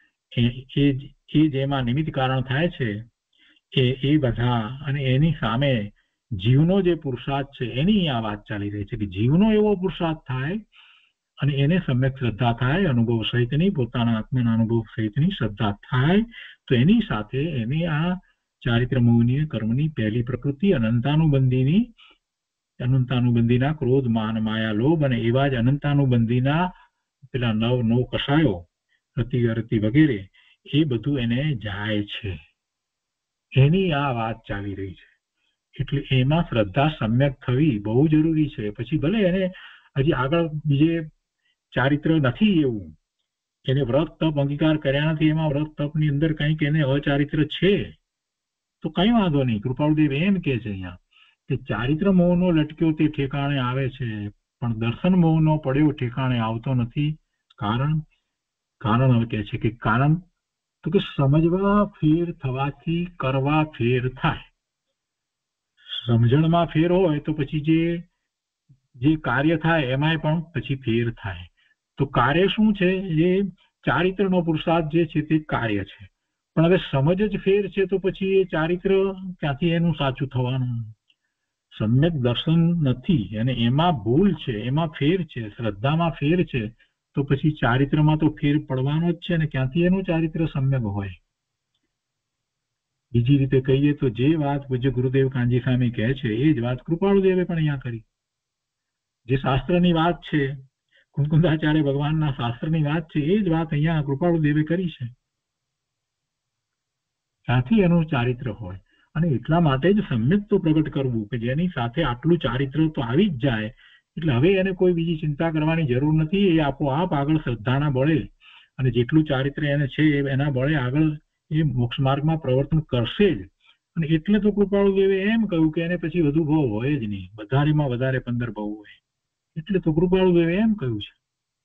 એ જેમાં નિમિત્ત કારણ થાય છે એ એ બધા, અને એની સામે જીવનો જે પુરુષાર્થ છે એની આ વાત ચાલી રહી છે કે જીવનો એવો પુરુષાર્થ થાય અને એને સમ્યક શ્રદ્ધા થાય, અનુભવ સહિતની, પોતાના આત્માના અનુભવ સહિતની શ્રદ્ધા થાય, તો એની સાથે એની આ ચારિત્ર મોહની કર્મની પહેલી પ્રકૃતિ અનંતાનુબંધીની અનંતાનુબંધીના ક્રોધ, માન, માયા, લોભ અને એવા જ અનંતાનુબંધીના પેલા નવ નવ કષાયો રતિ અરતિ વગેરે એ બધું એને જાય છે, એની આ વાત ચાલી રહી છે. એટલે એમાં શ્રદ્ધા સમ્યક થવી બહુ જરૂરી છે. પછી ભલે એને હજી આગળ બીજે ચારિત્ર નથી એવું, એને વ્રત તપ અંગીકાર કર્યા નથી, એમાં વ્રત તપની અંદર કંઈક એને અચારિત્ર છે તો કઈ વાંધો નહીં. કૃપાળુદેવ એમ કે છે અહીંયા કે ચારિત્ર મોહનો લટક્યો તે ઠેકાણે આવે છે, પણ દર્શન મોહનો પડ્યો ઠેકાણે આવતો નથી. કારણ કારણ હવે કે છે કે કારણ તો કે સમજવા ફેર થવાથી કરવા ફેર થાય. સમજણમાં ફેર હોય તો પછી જે જે કાર્ય થાય એમાંય પણ પછી ફેર થાય. તો કાર્ય શું છે? જે ચારિત્રનો પુરુષાર્થ જે છે તે કાર્ય છે, પણ હવે સમજ જ ફેર છે તો પછી એ ચારિત્ર ક્યાંથી એનું સાચું થવાનું? સમ્યક દર્શન નથી અને એમાં ભૂલ છે, એમાં ફેર છે, શ્રદ્ધામાં ફેર છે, તો પછી ચારિત્રમાં તો ફેર પડવાનો જ છે ને ક્યાંથી એનું ચારિત્ર સમ્યક હોય? બીજી રીતે કહીએ તો જે વાત પૂજ્ય ગુરુદેવ કાંજી સ્વામી કહે છે એ જ વાત કૃપાળુદેવે પણ અહીંયા કરી. જે શાસ્ત્રની વાત છે, કુંકુંદાચાર્ય ભગવાનના શાસ્ત્રની વાત છે, એ જ વાત અહીંયા કૃપાળુદેવે કરી છે. ત્યાંથી એનું ચારિત્ર હોય. અને એટલા માટે જ સમ્યક તો પ્રગટ કરવું કે જેની સાથે આટલું ચારિત્ર તો આવી જ જાય, એટલે હવે એને કોઈ બીજી ચિંતા કરવાની જરૂર નથી. એ આપોઆપ આગળ શ્રદ્ધાના બળે અને જેટલું ચારિત્ર એને છે એના બળે આગળ એ મોક્ષ માર્ગમાં પ્રવર્તન કરશે જ. અને એટલે તો કૃપાળુદેવે એમ કહ્યું કે એને પછી વધુ ભાવ હોય જ નહીં, વધારેમાં વધારે પંદર ભાવ હોય. એટલે તો કૃપાળુદેવે એમ કહ્યું છે.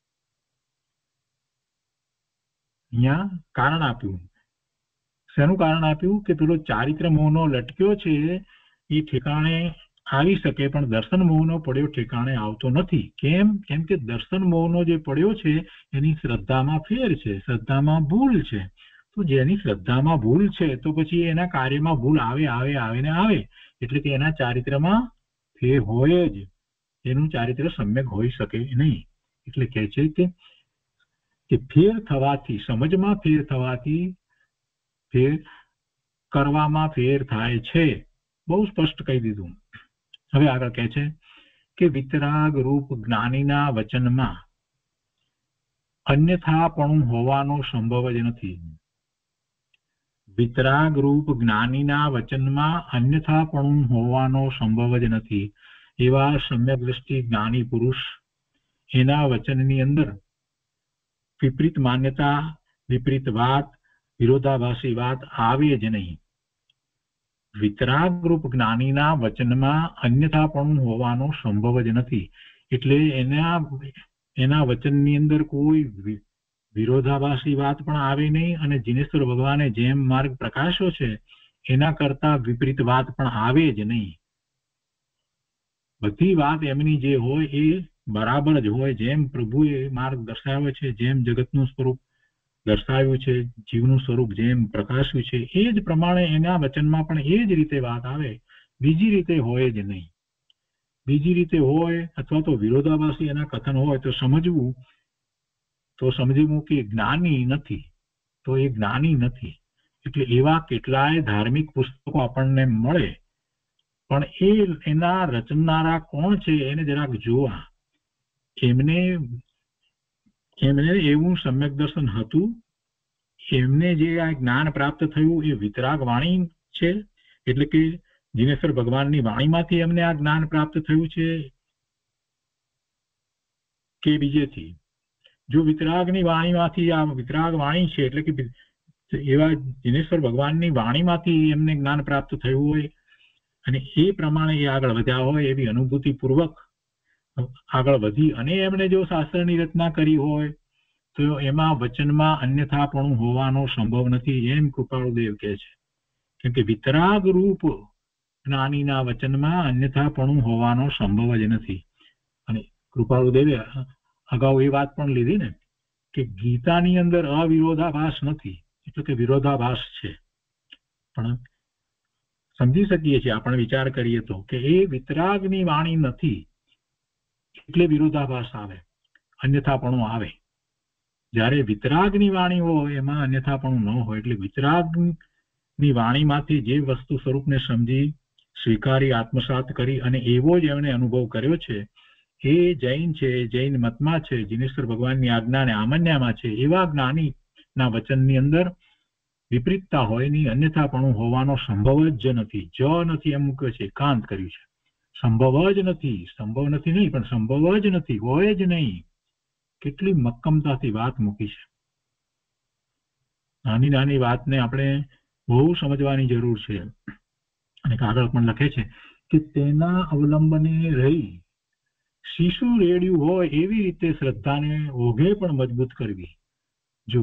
અહીંયા કારણ આપ્યું. શેનું કારણ આપ્યું? કે પેલો ચારિત્ર મોહનો લટક્યો છે એ ઠેકાણે આવી શકે, પણ દર્શન મોહનો પડ્યો ઠેકાણે આવતો નથી. કેમ? કેમ કે દર્શન મોહનો જે પડ્યો છે એની શ્રદ્ધામાં ફેર છે, શ્રદ્ધામાં ભૂલ છે. તો જેની શ્રદ્ધામાં ભૂલ છે તો પછી એના કાર્યમાં ભૂલ આવે આવે આવે ને આવે, એટલે કે એના ચારિત્રમાં ફેર હોય જ, એનું ચારિત્ર સમ્યક હોઈ શકે નહીં. એટલે કહે છે કે કે ફેર થવાથી, સમજમાં ફેર થવાથી ફેર કરવામાં ફેર થાય છે. બહુ સ્પષ્ટ કહી દીધું. હવે આગળ કહે છે કે વિતરાગ રૂપ જ્ઞાનીના વચનમાં અન્યથાપણું હોવાનો સંભવ જ નથી. વિતરાગ રૂપ જ્ઞાનીના વચનમાં અન્યથાપણું હોવાનો સંભવ જ નથી. એવા સમ્યક દ્રષ્ટિ જ્ઞાની પુરુષ એના વચનની અંદર વિપરીત માન્યતા, વિપરીત વાત, વિરોધાભાસી વાત આવે જ નહીં. વિતરાગ રૂપ જ્ઞાનીના વચનમાં અન્યથાપણું હોવાનો સંભવ જ નથી. એટલે એના એના વચનની અંદર કોઈ વિરોધાભાસી વાત પણ આવે નહીં, અને જીનેશ્વર ભગવાને જેમ માર્ગ પ્રકાશ્યો છે એના કરતા વિપરીત વાત પણ આવે જ નહીં. બધી વાત એમની જે હોય એ બરાબર જ હોય. જેમ પ્રભુએ માર્ગ દર્શાવ્યો છે, જેમ જગતનું સ્વરૂપ દર્શાવ્યું છે, જીવનું સ્વરૂપ જેમ પ્રકાશ્યું છે, એ જ પ્રમાણે એના વચનમાં પણ એ જ રીતે વાત આવે, બીજી રીતે હોય જ નહીં. બીજી રીતે હોય અથવા તો વિરોધાભાસી એના કથન હોય તો સમજવું તો સમજવું કે જ્ઞાની નથી, તો એ જ્ઞાની નથી. એટલે એવા કેટલાય ધાર્મિક પુસ્તકો આપણને મળે, પણ એ એના રચનારા કોણ છે એને જરાક જોવા. એમને એમને એવું સમ્યક દર્શન હતું, એમને જે આ જ્ઞાન પ્રાપ્ત થયું એ વિતરાગ વાણી છે, એટલે કે જીનેશ્વર ભગવાનની વાણીમાંથી એમને આ જ્ઞાન પ્રાપ્ત થયું છે કે બીજેથી. જો વિતરાગની વાણીમાંથી, આ વિતરાગ વાણી છે એટલે કે એવા જિનેશ્વર ભગવાનની વાણીમાંથી એમને જ્ઞાન પ્રાપ્ત થયું હોય અને એ પ્રમાણે એ આગળ વધ્યા હોય, એવી અનુભૂતિ પૂર્વક આગળ વધી અને એમણે જો શાસ્ત્રની રચના કરી હોય તો એમાં વચનમાં અન્યથાપણું હોવાનો સંભવ નથી, એમ કૃપાળુદેવ કહે છે. કેમ કે વિતરાગ રૂપ જ્ઞાનીના વચનમાં અન્યથાપણું હોવાનો સંભવ જ નથી. અને કૃપાળુદેવે અગાઉ એ વાત પણ લીધી ને કે ગીતાની અંદર અવિરોધાભાસ નથી, એટલે કે વિરોધાભાસ છે. પણ સમજી શકીએ છીએ આપણે વિચાર કરીએ તો કે એ વિતરાગની વાણી નથી એટલે વિરોધાભાસ આવે, અન્યથાપણું આવે. જ્યારે વિતરાગની વાણી હોય એમાં અન્યથાપણું ન હોય. એટલે વિતરાગની વાણીમાંથી જે વસ્તુ સ્વરૂપને સમજી, સ્વીકારી, આત્મસાત કરી અને એવો જ એમણે અનુભવ કર્યો છે એ જૈન છે, જૈન મતમાં છે, જિનેશ્વર ભગવાનની આજ્ઞાને આમન્યામાં છે. એવા જ્ઞાનીના વચનની અંદર વિપરીતતા હોય ની, અન્યથાપણું હોવાનો સંભવ જ નથી. જ નથી એમ મૂક્યો છે, એકાંત કર્યું છે. સંભવ જ નથી, સંભવ નથી નહીં પણ સંભવ જ નથી, હોય જ નહીં. કેટલી મક્કમતાથી વાત મૂકી છે. નાની નાની વાતને આપણે બહુ સમજવાની જરૂર છે. અને કાગળ પણ લખે છે કે તેના અવલંબને રહી શિશુ રેડ્યું હોય એવી રીતે શ્રદ્ધાને ઓઘે પણ મજબૂત કરવી. જો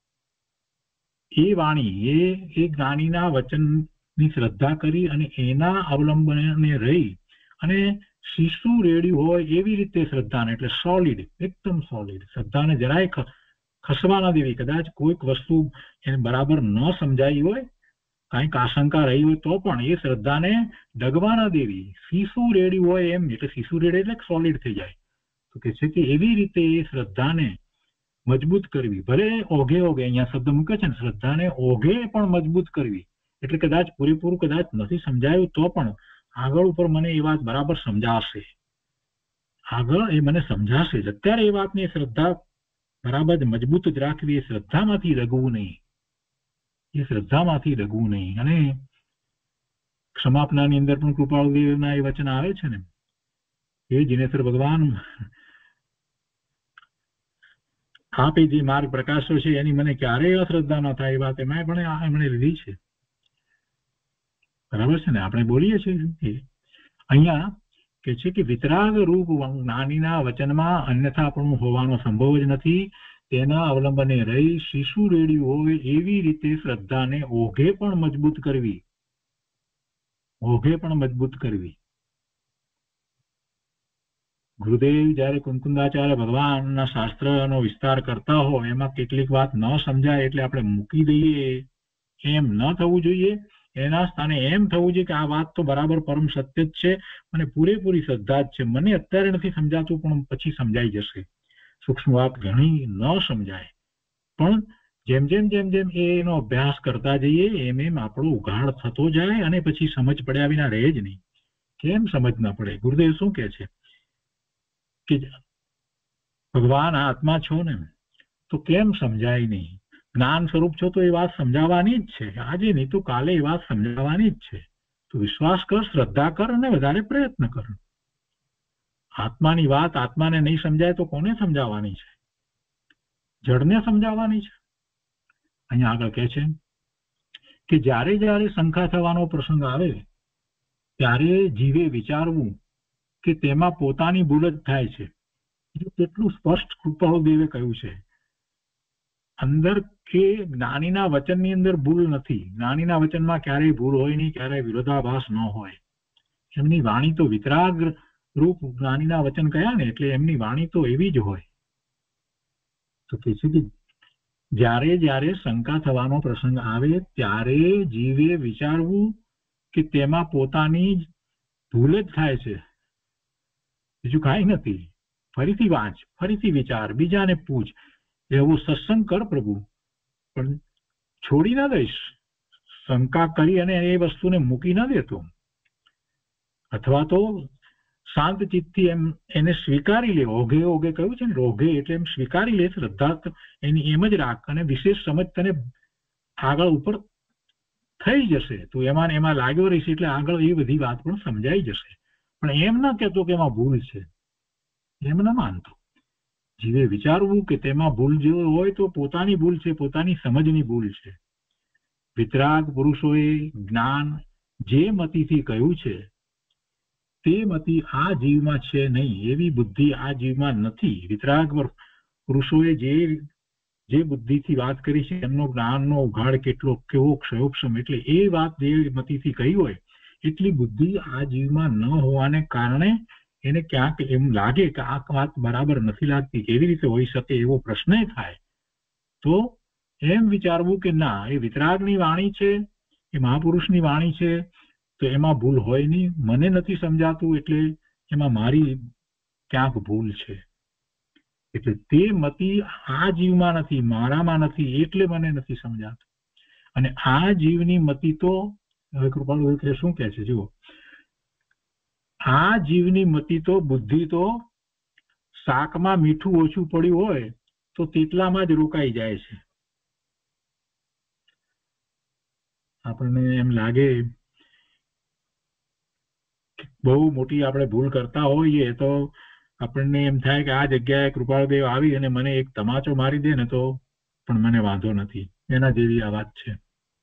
એ વાણી, એ એ જ્ઞાનીના વચનની શ્રદ્ધા કરી અને એના અવલંબને રહી અને શિશુ રેડ્યું હોય એવી રીતે શ્રદ્ધાને, એટલે સોલિડ, એકદમ સોલિડ, શ્રદ્ધાને જરાય ખસવા ના દેવી. કદાચ કોઈક વસ્તુ એને બરાબર ન સમજાઈ હોય, કાંઈક આશંકા રહી હોય તો પણ એ શ્રદ્ધાને ડગવા ના દેવી. શિશુ રેડ્યું હોય એમ, એટલે શિશુ રેડે એટલે સોલિડ થઈ જાય. તો કે છે કે એવી રીતે એ શ્રદ્ધાને મજબૂત કરવી. ભલે ઓઘે ઓઘે, અહીંયા શબ્દ મૂકે છે ને, શ્રદ્ધાને ઓઘે પણ મજબૂત કરવી. એટલે કદાચ પૂરેપૂરું કદાચ નથી સમજાયું તો પણ આગળ ઉપર મને એ વાત બરાબર સમજાશે, આગળ એ મને સમજાશે. અત્યારે એ વાતની શ્રદ્ધા બરાબર મજબૂત જ રાખવી. એ શ્રદ્ધામાંથી ડગવું નહીં, એ શ્રદ્ધામાંથી ડગવું નહીં. અને ક્ષમાપનાની અંદર પણ કૃપાળુદેવના એ વચન આવે છે ને, એ જિનેશ્વર ભગવાન આપે જે માર્ગ પ્રકાશો છે એની મને ક્યારેય અશ્રદ્ધા ન થાય, એ વાત એમાં પણ એમણે લીધી છે. બરાબર છે ને? આપણે બોલીએ છીએ અહીંયા કે છે કે વિતરાગ રૂપ જ્ઞાનીના વચનમાં અન્યથાપણું હોવાનો સંભવ જ નથી. તેના અવલંબને રહી શિશુ રેડ્યું હોય એવી રીતે શ્રદ્ધાને ઓઘે પણ મજબૂત કરવી, ઓઘે પણ મજબૂત કરવી. ગુરુદેવ જયારે કુંકુંદાચાર્ય ભગવાનના શાસ્ત્રનો વિસ્તાર કરતા હોય એમાં કેટલીક વાત ન સમજાય એટલે આપણે મૂકી દઈએ, એમ ન થવું જોઈએ. એના સ્થાને એમ થવું જોઈએ કે આ વાત તો બરાબર પરમ સત્ય જ છે અને પૂરેપૂરી શ્રદ્ધા જ છે. મને અત્યારે નથી સમજાતું પણ પછી સમજાઈ જશે. સૂક્ષ્મ વાત ઘણી ન સમજાય પણ જેમ જેમ જેમ જેમ એનો અભ્યાસ કરતા જઈએ એમ એમ આપણો ઉઘાડ થતો જાય અને પછી સમજ પડ્યા વિના રહે જ નહીં. કેમ સમજ ન પડે? ગુરુદેવ શું કહે છે કે ભગવાન આત્મા છો ને તો કેમ સમજાય નહીં? જ્ઞાન સ્વરૂપ છો તો એ વાત સમજાવવાની જ છે, આજે નહીં તો કાલે એ વાત સમજાવવાની જ છે. તો વિશ્વાસ કર, શ્રદ્ધા કર અને વધારે પ્રયત્ન કર. આત્માની વાત આત્માને નહીં સમજાય તો કોને સમજાવવાની છે? જડને સમજાવવાની છે. અહીંયા આગળ કહે છે કે જ્યારે જ્યારે શંકા થવાનો પ્રસંગ આવે ત્યારે જીવે વિચારવું કે તેમાં પોતાની ભૂલ જ થાય છે. કેટલું સ્પષ્ટ કૃપાળુદેવે કહ્યું છે. અંદર કે જ્ઞાનીના વચનની અંદર ભૂલ નથી. જ્ઞાનીના વચનમાં ક્યારેય ભૂલ હોય નહીં, ક્યારેય વિરોધાભાસ ન હોય. એમની વાણી તો વિતરાગ રૂપ જ્ઞાનીના વચન કયા ને એટલે એમની વાણી તો એવી જ હોય. તો કે છે કે જ્યારે જ્યારે શંકા થવાનો પ્રસંગ આવે ત્યારે જીવે વિચારવું કે તેમાં પોતાની જ ભૂલ જ થાય છે, બીજું કાંઈ નથી. ફરીથી વાંચ, ફરીથી વિચાર, બીજાને પૂછ. એવો સત્સંગ કર પ્રભુ, પણ છોડી ના દઈશ. શંકા કરી અને એ વસ્તુને મૂકી ના દેતો, અથવા તો શાંત ચિત્તથી એમ એને સ્વીકારી લે. ઓઘે ઓઘે કહ્યું છે ને, ઓઘે એટલે એમ સ્વીકારી લે. શ્રદ્ધા એની એમ જ રાખ અને વિશેષ સમજ તને આગળ ઉપર થઈ જશે. તું એમાં એમાં લાગ્યો રહીશ એટલે આગળ એ બધી વાત પણ સમજાઈ જશે. પણ એમ ના કહેતો કે એમાં ભૂલ છે, એમ ના માનતો. જીવે વિચારવું કે તેમાં ભૂલ જો હોય તો પોતાની ભૂલ છે, પોતાની સમજની ભૂલ છે. વિતરાગ પુરુષોએ જ્ઞાન જે મતિથી કહ્યું છે તે મતિ આ જીવમાં છે નહીં, એવી બુદ્ધિ આ જીવમાં નથી. વિતરાગ પુરુષોએ જે જે બુદ્ધિથી વાત કરી છે એમનો જ્ઞાનનો ઉઘાડ કેટલો કેવો ક્ષયોક્ષમ, એટલે એ વાત જે મતિથી કહી હોય એટલી બુદ્ધિ આ જીવમાં ન હોવાને કારણે એને ક્યાંક એમ લાગે કે આ વાત બરાબર નથી લાગતી, કેવી રીતે હોઈ શકે એવો પ્રશ્ન થાય. તો એમ વિચારવું કે ના, એ વિતરાગની વાણી છે, એ મહાપુરુષની વાણી છે, તો એમાં ભૂલ હોય નહીં. મને નથી સમજાતું એટલે એમાં મારી ક્યાંક ભૂલ છે. એટલે તે મતિ આ જીવમાં નથી, મારામાં નથી, એટલે મને નથી સમજાતું. અને આ જીવની મતિ તો હવે કૃપાળુ શું કહે છે, જુઓ, આ જીવની મતિ તો બુદ્ધિ તો શાકમાં મીઠું ઓછું પડ્યું હોય તો તેટલામાં જ રોકાઈ જાય છે. આપણને એમ લાગે બહુ મોટી આપણે ભૂલ કરતા હોઈએ તો આપણને એમ થાય કે આ જગ્યાએ કૃપાળદેવ આવી અને મને એક તમાચો મારી દે ને તો પણ મને વાંધો નથી. એના જેવી આ વાત છે.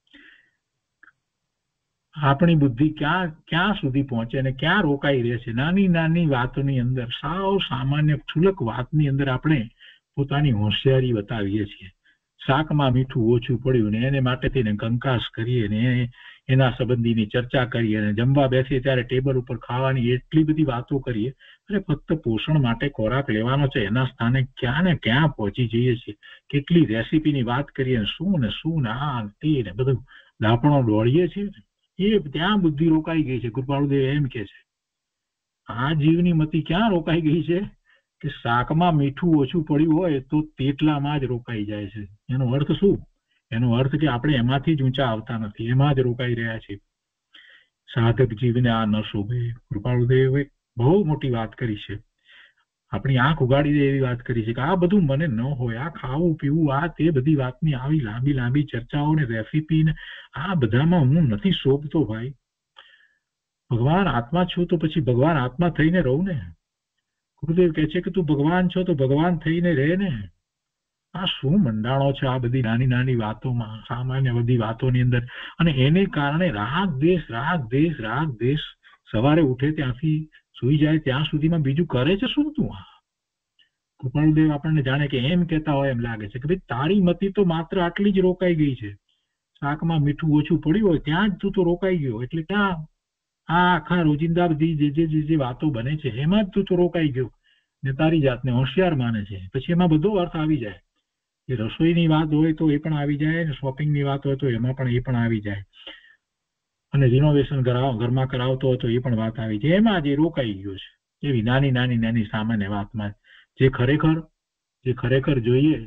આપણી બુદ્ધિ ક્યાં ક્યાં સુધી પહોંચે અને ક્યાં રોકાઈ રહે છે. નાની નાની વાતોની અંદર, સાવ સામાન્ય ક્ષુલક વાતની અંદર આપણે પોતાની હોશિયારી બતાવીએ છીએ. શાકમાં મીઠું ઓછું પડ્યું ને એને માટે થઈને કંકાસ કરીએ ને એના સંબંધીની ચર્ચા કરીએ અને જમવા બેસીએ ત્યારે ટેબલ ઉપર ખાવાની એટલી બધી વાતો કરીએ. અરે ફક્ત પોષણ માટે ખોરાક લેવાનો છે, એના સ્થાને ક્યાં ને ક્યાં પહોંચી જઈએ છીએ. કેટલી રેસીપીની વાત કરીએ ને શું ને શું ને આ તે ને બધું દાપણો દોડીએ છીએ. એ ત્યાં બુદ્ધિ રોકાઈ ગઈ છે. કૃપાળુદેવ એમ કે છે આ જીવની મતિ ક્યાં રોકાઈ ગઈ છે કે શાકમાં મીઠું ઓછું પડ્યું હોય તો તેટલામાં જ રોકાઈ જાય છે. એનો અર્થ શું? એનો અર્થ કે આપણે એમાંથી જ ઊંચા આવતા નથી, એમાં જ રોકાઈ રહ્યા છીએ. સાધક જીવને આ ન શોભે. કૃપાળુદેવે બહુ મોટી વાત કરી છે, આપણી આંખ ઉગાડી દે એવી વાત કરી છે કે આ બધું મને ન હોય, આ ખાવું પીવું આ તે બધી વાતની આવી લાંબી લાંબી ચર્ચાઓ ને રેસીપી ને આ બધામાં હું નથી શોભતો. ભાઈ, ભગવાન આત્મા છો તો પછી ભગવાન આત્મા થઈને રહું ને. ગુરુદેવ કહે છે કે તું ભગવાન છો તો ભગવાન થઈને રહે ને. આ શું મંડાણો છે આ બધી નાની નાની વાતોમાં, સામાન્ય બધી વાતોની અંદર. અને એને કારણે રાગ દેશ રાગ દેશ રાગ દેશ સવારે ઉઠે ત્યાંથી સુઈ જાય ત્યાં સુધીમાં બીજું કરે છે શું તું? કૃપાળુદેવ આપણને જાણે કે એમ કહેતા હોય એમ લાગે છે કે ભાઈ તારી મતિ તો માત્ર આટલી જ રોકાઈ ગઈ છે. શાકમાં મીઠું ઓછું પડ્યું હોય ત્યાં જ તું તો રોકાઈ ગયો. એટલે ત્યાં આ આખા રોજિંદા બધી જે જે જે વાતો બને છે એમાં જ તું તો રોકાઈ ગયો ને તારી જાતને હોશિયાર માને છે. પછી એમાં બધો અર્થ આવી જાય. એ રસોઈની વાત હોય તો એ પણ આવી જાય, શોપિંગની વાત હોય તો એમાં પણ એ પણ આવી જાય, અને રિનોવેશન ઘરમાં કરાવતો હોય તો એ પણ વાત આવી જાય. એમાં જ એ રોકાઈ ગયો છે. એવી નાની નાની નાની સામાન્ય વાતમાં જે ખરેખર જે ખરેખર જોઈએ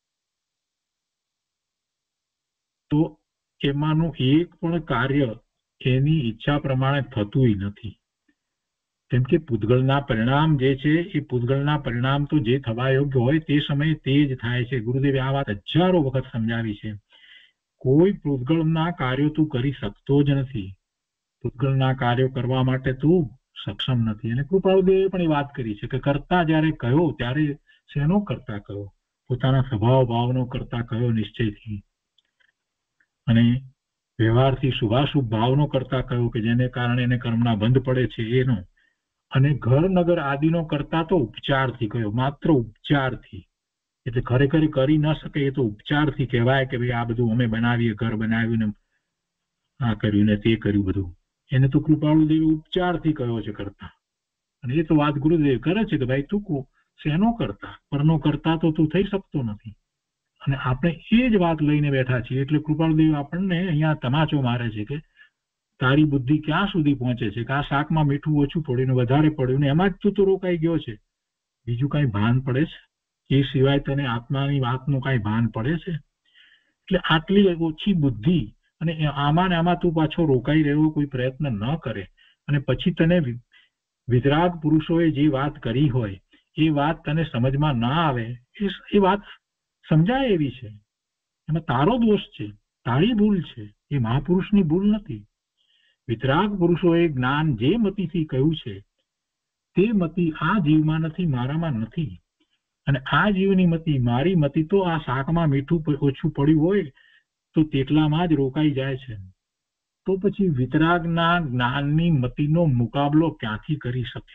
તો એમાંનું એક પણ કાર્ય એની ઈચ્છા પ્રમાણે થતું નથી. કેમ કે પૂતગલના પરિણામ જે છે એ પૂતગલના પરિણામ તો જે થવા યોગ્ય હોય તે સમયે તે જ થાય છે. ગુરુદેવે આ વાત હજારો વખત સમજાવી છે. કોઈ પૂતગલના કાર્યો તું કરી શકતો જ નથી. પૂતગલના કાર્યો કરવા માટે તું સક્ષમ નથી. અને કૃપાળુદેવે પણ એ વાત કરી છે કે કરતા જયારે કહ્યો ત્યારે શેનો કરતા કહ્યો? પોતાના સ્વભાવ ભાવનો કરતા કહ્યો નિશ્ચયથી, અને વ્યવહારથી શુભાશુભ ભાવનો કરતા કહ્યો કે જેને કારણે એને કર્મના બંધ પડે છે એનો, અને ઘર નગર આદિનો કરતા તો ઉપચારથી કહ્યો, માત્ર ઉપચારથી. એટલે ખરેખર કરી ન શકે એ તો ઉપચારથી કહેવાય કે ભાઈ આ બધું અમે બનાવીએ, ઘર બનાવ્યું ને આ કર્યું ને તે કર્યું બધું, એને તો કૃપાળુદેવે ઉપચારથી કહ્યો છે કરતા. અને એ તો વાત ગુરુદેવ કરે છે કે ભાઈ તું શેનો કરતા? પરનો કરતા તો તું થઈ શકતો નથી. અને આપણે એ જ વાત લઈને બેઠા છીએ. એટલે કૃપાળુદેવ આપણને અહીંયા તમાચો મારે છે કે તારી બુદ્ધિ ક્યાં સુધી પહોંચે છે કે આ શાકમાં મીઠું ઓછું પડ્યું ને વધારે પડ્યું ને એમાં જ તું તો રોકાઈ ગયો છે. બીજું કઈ ભાન પડે છે? એ સિવાય તને આત્માની વાતનું કઈ ભાન પડે છે? એટલે આટલી ઓછી બુદ્ધિ અને આમાં ને આમાં તું પાછો રોકાઈ રહ્યો, કોઈ પ્રયત્ન ન કરે, અને પછી તને વિતરાગ પુરુષોએ જે વાત કરી હોય એ વાત તને સમજમાં ના આવે, એ વાત સમજાય એવી છે, એમાં તારો દોષ છે, તારી ભૂલ છે, એ મહાપુરુષની ભૂલ નથી. વિતરાગ પુરુષોએ જ્ઞાન જે મતિથી કહ્યું છે તે મતિ આ જીવમાં નથી, મારામાં નથી. અને આ જીવની મતિ, મારી મતિ તો આ શાકમાં મીઠું ઓછું પડ્યું હોય તો તેટલામાં જ રોકાઈ જાય છે. તો પછી વિતરાગના જ્ઞાનની મતિનો મુકાબલો ક્યાંથી કરી શકે?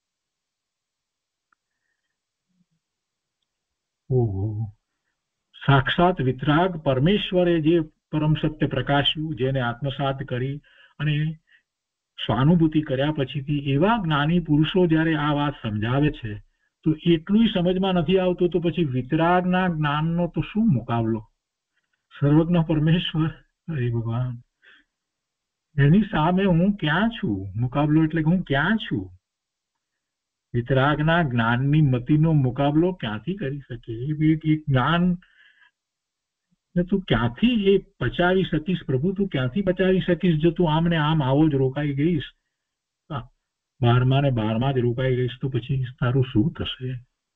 ઓહો, સાક્ષાત વિતરાગ પરમેશ્વરે જે પરમ સત્ય પ્રકાશ્યું, જેને આત્મસાત કરી અને સ્વાનુભૂતિ કર્યા પછીથી એવા જ્ઞાની પુરુષો જ્યારે આ વાત સમજાવે છે તો એટલું સમજમાં નથી આવતું તો પછી વિતરાગના જ્ઞાનનો તો શું મુકાબલો? સર્વજ્ઞ પરમેશ્વર, હરે ભગવાન, એની સામે હું ક્યાં છું? મુકાબલો એટલે હું ક્યાં છું? વિતરાગના જ્ઞાનની મતિનો મુકાબલો ક્યાંથી કરી શકે? એ જ્ઞાન તું ક્યાંથી એ પચાવી શકીશ પ્રભુ? તું ક્યાંથી પચાવી શકીશ જો તું આમ ને આમ આવો જ રોકાઈ ગઈશ, બારમાં ને બારમાં જ રોકાઈ ગઈશ તો પછી તારું શું થશે?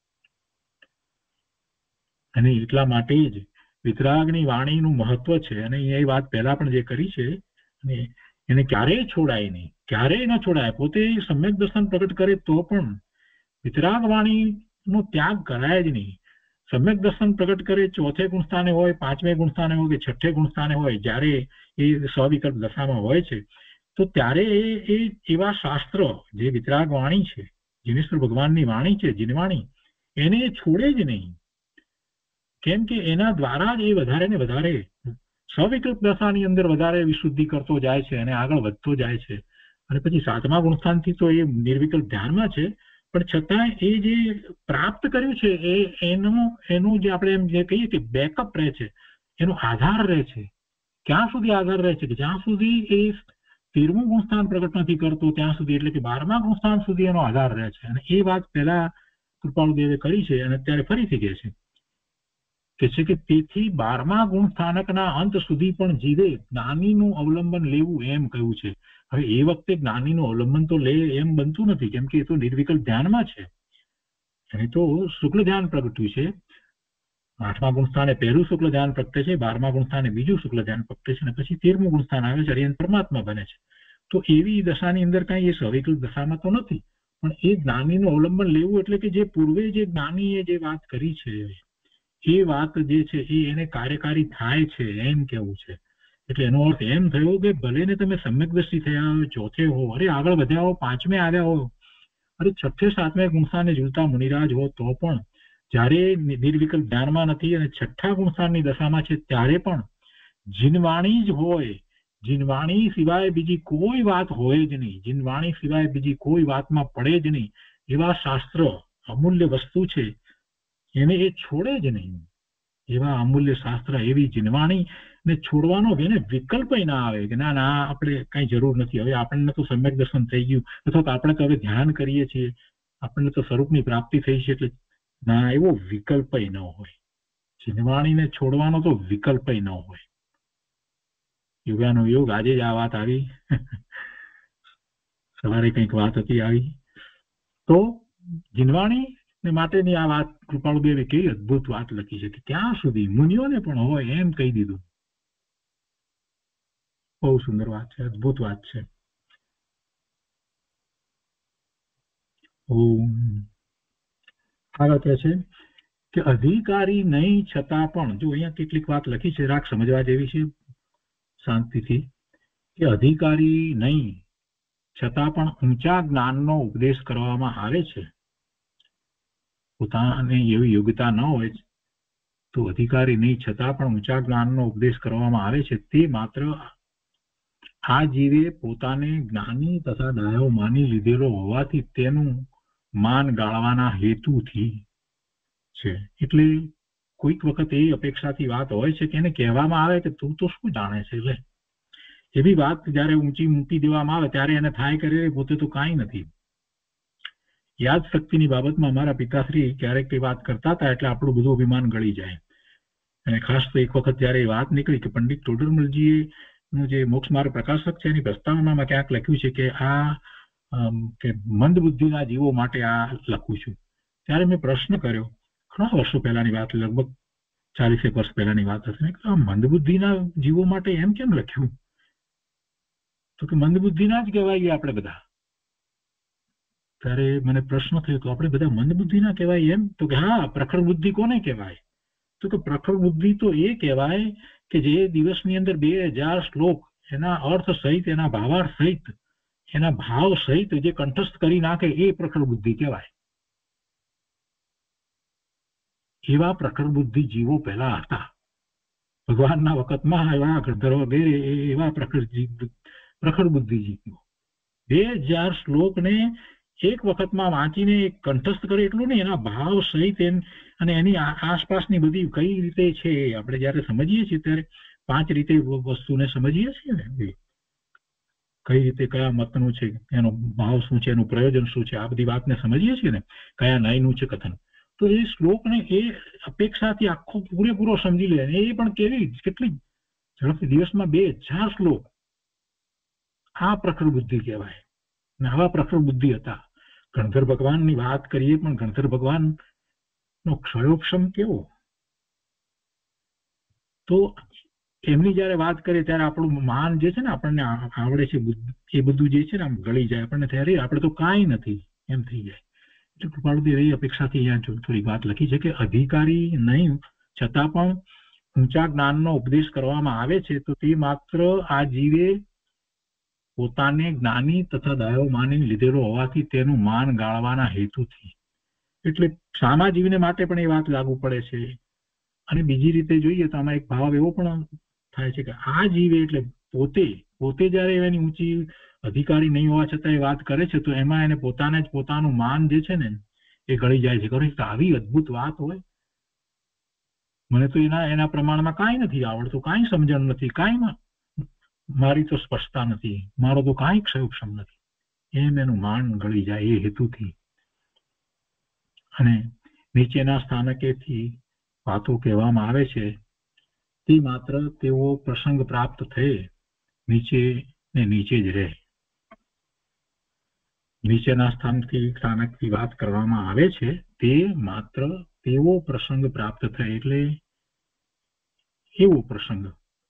અને એટલા માટે જ વિતરાગની વાણીનું મહત્વ છે. અને એ વાત પહેલા પણ જે કરી છે, અને એને ક્યારેય છોડાય નહીં, ક્યારેય ન છોડાય. પોતે સમ્યક દર્શન પ્રગટ કરે તો પણ વિતરાગ વાણીનો ત્યાગ કરાય જ નહીં. સમ્યક દર્શન પ્રગટ કરે, ચોથે ગુણસ્થાને હોય, પાંચમે ગુણસ્થાને હોય કે છઠ્ઠે ગુણસ્થાને હોય, જ્યારે એ સ્વવિકલ્પ દશામાં હોય છે તો ત્યારે એ એવા શાસ્ત્ર જે વિતરાગ વાણી છે, જીનેશ્વર ભગવાનની વાણી છે, જીનવાણી, એને છોડે જ નહીં. કેમ કે એના દ્વારા જ એ વધારે ને વધારે સ્વવિકલ્પ દશાની અંદર વધારે વિશુદ્ધિ કરતો જાય છે અને આગળ વધતો જાય છે. અને પછી સાતમા ગુણસ્થાનથી તો એ નિર્વિકલ્પ ધ્યાનમાં છે, પણ છતાં એ જે પ્રાપ્ત કર્યું છે એ એનું એનું જે આપણે એમ જે કહીએ કે બેકઅપ રહે છે, એનો આધાર રહે છે. ક્યાં સુધી આધાર રહે છે? કે જ્યાં સુધી એ તેરમું ગુણસ્થાન પ્રગટ નથી કરતો ત્યાં સુધી, એટલે કે બારમા ગુણસ્થાન સુધી એનો આધાર રહે છે. અને એ વાત પહેલા કૃપાળુદેવે કરી છે અને અત્યારે ફરીથી કહે છે કે છે કે તેથી બારમા ગુણ સ્થાનકના અંત સુધી પણ જીવે જ્ઞાનીનું અવલંબન લેવું, એમ કહ્યું છે. હવે એ વખતે જ્ઞાનીનું અવલંબન તો લે એમ બનતું નથી, કેમ કે એ તો નિર્વિકલ્પ ધ્યાનમાં છે. એ તો શુક્લ ધ્યાન પ્રગટ્યું છે. આઠમા ગુણસ્થાને પહેલું શુક્લ ધ્યાન પ્રગટે છે, બારમા ગુણસ્થાને બીજું શુક્લ ધ્યાન પ્રગટે છે, અને પછી તેરમું ગુણસ્થાન આવે છે, અરિયન પરમાત્મા બને છે. તો એવી દશાની અંદર કઈ એ સ્વવિકલ્પ દશામાં તો નથી, પણ એ જ્ઞાનીનું અવલંબન લેવું એટલે કે જે પૂર્વે જે જ્ઞાનીએ જે વાત કરી છે એ વાત જે છે એ એને કાર્યકારી થાય છે, એમ કેવું છે. એટલે એનો અર્થ એમ થયો કે ભલે ને તમે સમ્યકદ્રષ્ટિ થયા હો, ચોથે હો, અરે આગળ વધ્યા હો, પાંચમે આવ્યા હો, અરે છઠ્ઠે સાતમે ગુણસ્થાને ઝૂલતા મુનિરાજ હો, તો પણ જ્યારે નિર્વિકલ્પ ધ્યાનમાં નથી અને છઠ્ઠા ગુણસ્થાનની દશામાં છે ત્યારે પણ જીનવાણી જ હોય, જીનવાણી સિવાય બીજી કોઈ વાત હોય જ નહીં, જીનવાણી સિવાય બીજી કોઈ વાતમાં પડે જ નહીં. એવા શાસ્ત્ર અમૂલ્ય વસ્તુ છે એને એ છોડે જ નહીં. એવા અમૂલ્ય શાસ્ત્ર, એવી જીનવાણી ને છોડવાનો એને વિકલ્પ ના આવે કે ના ના આપણે કઈ જરૂર નથી, હવે આપણને તો સમ્યક દર્શન થઈ ગયું, અથવા તો આપણે તો હવે ધ્યાન કરીએ છીએ, આપણને તો સ્વરૂપની પ્રાપ્તિ થઈ છે, એટલે ના, એવો વિકલ્પ ન હોય. જીનવાણીને છોડવાનો તો વિકલ્પ ન હોય. યુગાનો યુગ આજે જ આ વાત આવી, સવારે કંઈક વાત હતી આવી. તો જીનવાણી ને માટેની આ વાત કૃપાળુદેવે કેવી અદભુત વાત લખી છે કે ત્યાં સુધી મુનિઓને પણ હોય એમ કહી દીધું. બહુ સુંદર વાત છે, અદભુત વાત છે. આગળ કહે છે કે અધિકારી નહીં છતાં પણ, જો અહીંયા કેટલીક વાત લખી છે રાખ સમજવા જેવી છે શાંતિથી, કે અધિકારી નહીં છતાં પણ ઊંચા જ્ઞાનનો ઉપદેશ કરવામાં આવે છે. પોતાને એવી યોગ્યતા ન હોય તો અધિકારી નહીં છતાં પણ ઊંચા જ્ઞાનનો ઉપદેશ કરવામાં આવે છે, તે માત્ર આ જીવે પોતાને જ્ઞાની તથા ડાયો માની લીધેલો હોવાથી તેનું માન ગાળવાના હેતુથી છે. એટલે કોઈક વખત એ અપેક્ષાથી વાત હોય છે કે એને કહેવામાં આવે કે તું તો શું જાણે છે. એટલે એવી વાત જયારે ઊંચી મૂકી દેવામાં આવે ત્યારે એને થાય કરે પોતે તો કાંઈ નથી. યાદ શક્તિની બાબતમાં અમારા પિતાશ્રી ક્યારેક કઈ વાત કરતા હતા એટલે આપણું બધું અભિમાન ગળી જાય. અને ખાસ તો એક વખત જયારે એ વાત નીકળી કે પંડિત ટોડરમલજીએ નું જે મોક્ષ માર્ગ પ્રકાશક છે એની પ્રસ્તાવનામાં ક્યાંક લખ્યું છે કે આ કે મંદ બુદ્ધિના જીવો માટે આ લખું છું. ત્યારે મેં પ્રશ્ન કર્યો, ઘણા વર્ષો પહેલાની વાત, લગભગ ચાલીસેક વર્ષ પહેલાની વાત હશે, કે આ મંદ બુદ્ધિના જીવો માટે એમ કેમ લખ્યું? તો કે મંદ બુદ્ધિના જ કહેવાય આપણે બધા. ત્યારે મને પ્રશ્ન થયો તો આપણે બધા મંદબુદ્ધિ ના કહેવાય એમ? તો કે હા, પ્રખર બુદ્ધિ કોને કહેવાય? તો કે પ્રખર બુદ્ધિ તો એ કહેવાય કે જે દિવસની અંદર બે હજાર શ્લોક એના અર્થ સહિત, એના ભાવાર્થ સહિત, એના ભાવ સહિત જે કંઠસ્થ કરી નાખે એ પ્રખર બુદ્ધિ કહેવાય. એવા પ્રખર બુદ્ધિ જીવો પહેલા હતા. ભગવાનના વખતમાં એવા ગંધર્વ વગેરે એવા પ્રખર પ્રખર બુદ્ધિ જીવો બે હજાર શ્લોક ને એક વખતમાં વાંચીને કંઠસ્થ કરે એટલું નહીં, એના ભાવ સહિત અને એની આસપાસની બધી કઈ રીતે છે આપણે જયારે સમજીએ છીએ ત્યારે પાંચ રીતે વસ્તુને સમજીએ છીએ ને, કઈ રીતે કયા મતનું છે, એનો ભાવ શું છે, એનું પ્રયોજન શું છે, આ બધી વાતને સમજીએ છીએ ને, કયા ન્યાયનું છે કથન. તો એ શ્લોકને એ અપેક્ષાથી આખો પૂરેપૂરો સમજી લે. એ પણ કેવી કેટલી ઝડપથી, દિવસમાં બે હજાર શ્લોક. આ પ્રખર બુદ્ધિ કહેવાય. ને આવા પ્રખર બુદ્ધિ હતા. ગણધર ભગવાનની વાત કરીએ પણ ગણધર ભગવાન નો ક્ષયોક્ષમ કેવો! તો એમની જયારે વાત કરીએ ત્યારે આપણું માન જે છે ને, આપણને આવડે છે એ બધું જે છે ને આમ ગળી જાય, આપણને ત્યારે આપણે તો કાંઈ નથી એમ થઈ જાય. એટલે કૃપાળુદેવ એ અપેક્ષાથી અહીંયા થોડી વાત લખી છે કે અધિકારી નહીં છતાં પણ ઊંચા જ્ઞાનનો ઉપદેશ કરવામાં આવે છે તો તે માત્ર આ જીવે પોતાને જ્ઞાની તથા દયાળુ માની લીધેલો હોવાથી તેનું માન ગાળવાના હેતુથી. એટલે સામા જીવને માટે પણ એ વાત લાગુ પડે છે. અને બીજી રીતે જોઈએ તો આમાં એક ભાવ એવો પણ થાય છે કે આ જીવે એટલે પોતે પોતે જયારે એની ઊંચી અધિકારી નહીં હોવા છતાં એ વાત કરે છે તો એમાં એને પોતાને જ પોતાનું માન જે છે ને એ ગળી જાય છે. ખરું આવી અદભુત વાત હોય! મને તો એના એના પ્રમાણમાં કાંઈ નથી આવડતું, કાંઈ સમજણ નથી, કાંઈ મારી તો સ્પષ્ટતા નથી, મારો તો કાંઈ ક્ષયોક્ષમ નથી, એમ એનું માન ગળી જાય એ હેતુથી. અને નીચેના સ્થાનકેથી વાતો કહેવામાં આવે છે તે માત્ર તેઓ પ્રસંગ પ્રાપ્ત થયે નીચે ને નીચે જ રહે. નીચેના સ્થાનથી સ્થાનકથી વાત કરવામાં આવે છે તે માત્ર તેવો પ્રસંગ પ્રાપ્ત થાય, એટલે એવો પ્રસંગ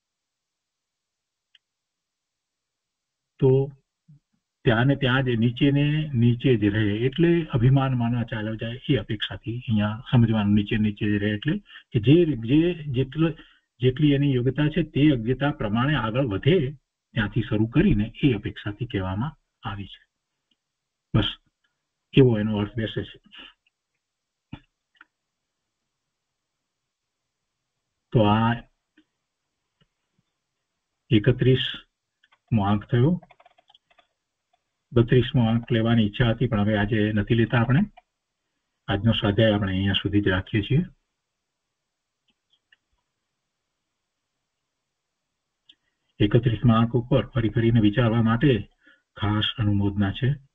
તો ત્યાં ને ત્યાં જ નીચે ને નીચે જ રહે, એટલે અભિમાનમાં ના ચાલ્યો જાય એ અપેક્ષાથી અહીંયા સમજવાનું. નીચે નીચે જ રહે એટલે કે જે જે જેટલો જેટલી એની યોગ્યતા છે તે યોગ્યતા પ્રમાણે આગળ વધે ત્યાંથી શરૂ કરીને એ અપેક્ષાથી કહેવામાં આવી છે. બસ એવો એનો અર્થ બેસે છે. તો આ એકત્રીસમો અંક થયો. બત્રીસમો અંક લેવાની ઈચ્છા હતી પણ હવે આજે નથી લેતા. આપણે આજનો સ્વાધ્યાય આપણે અહીંયા સુધી જ રાખીએ છીએ. એકત્રીસમા અંક ઉપર ફરી ફરીને વિચારવા માટે ખાસ અનુમોદના છે.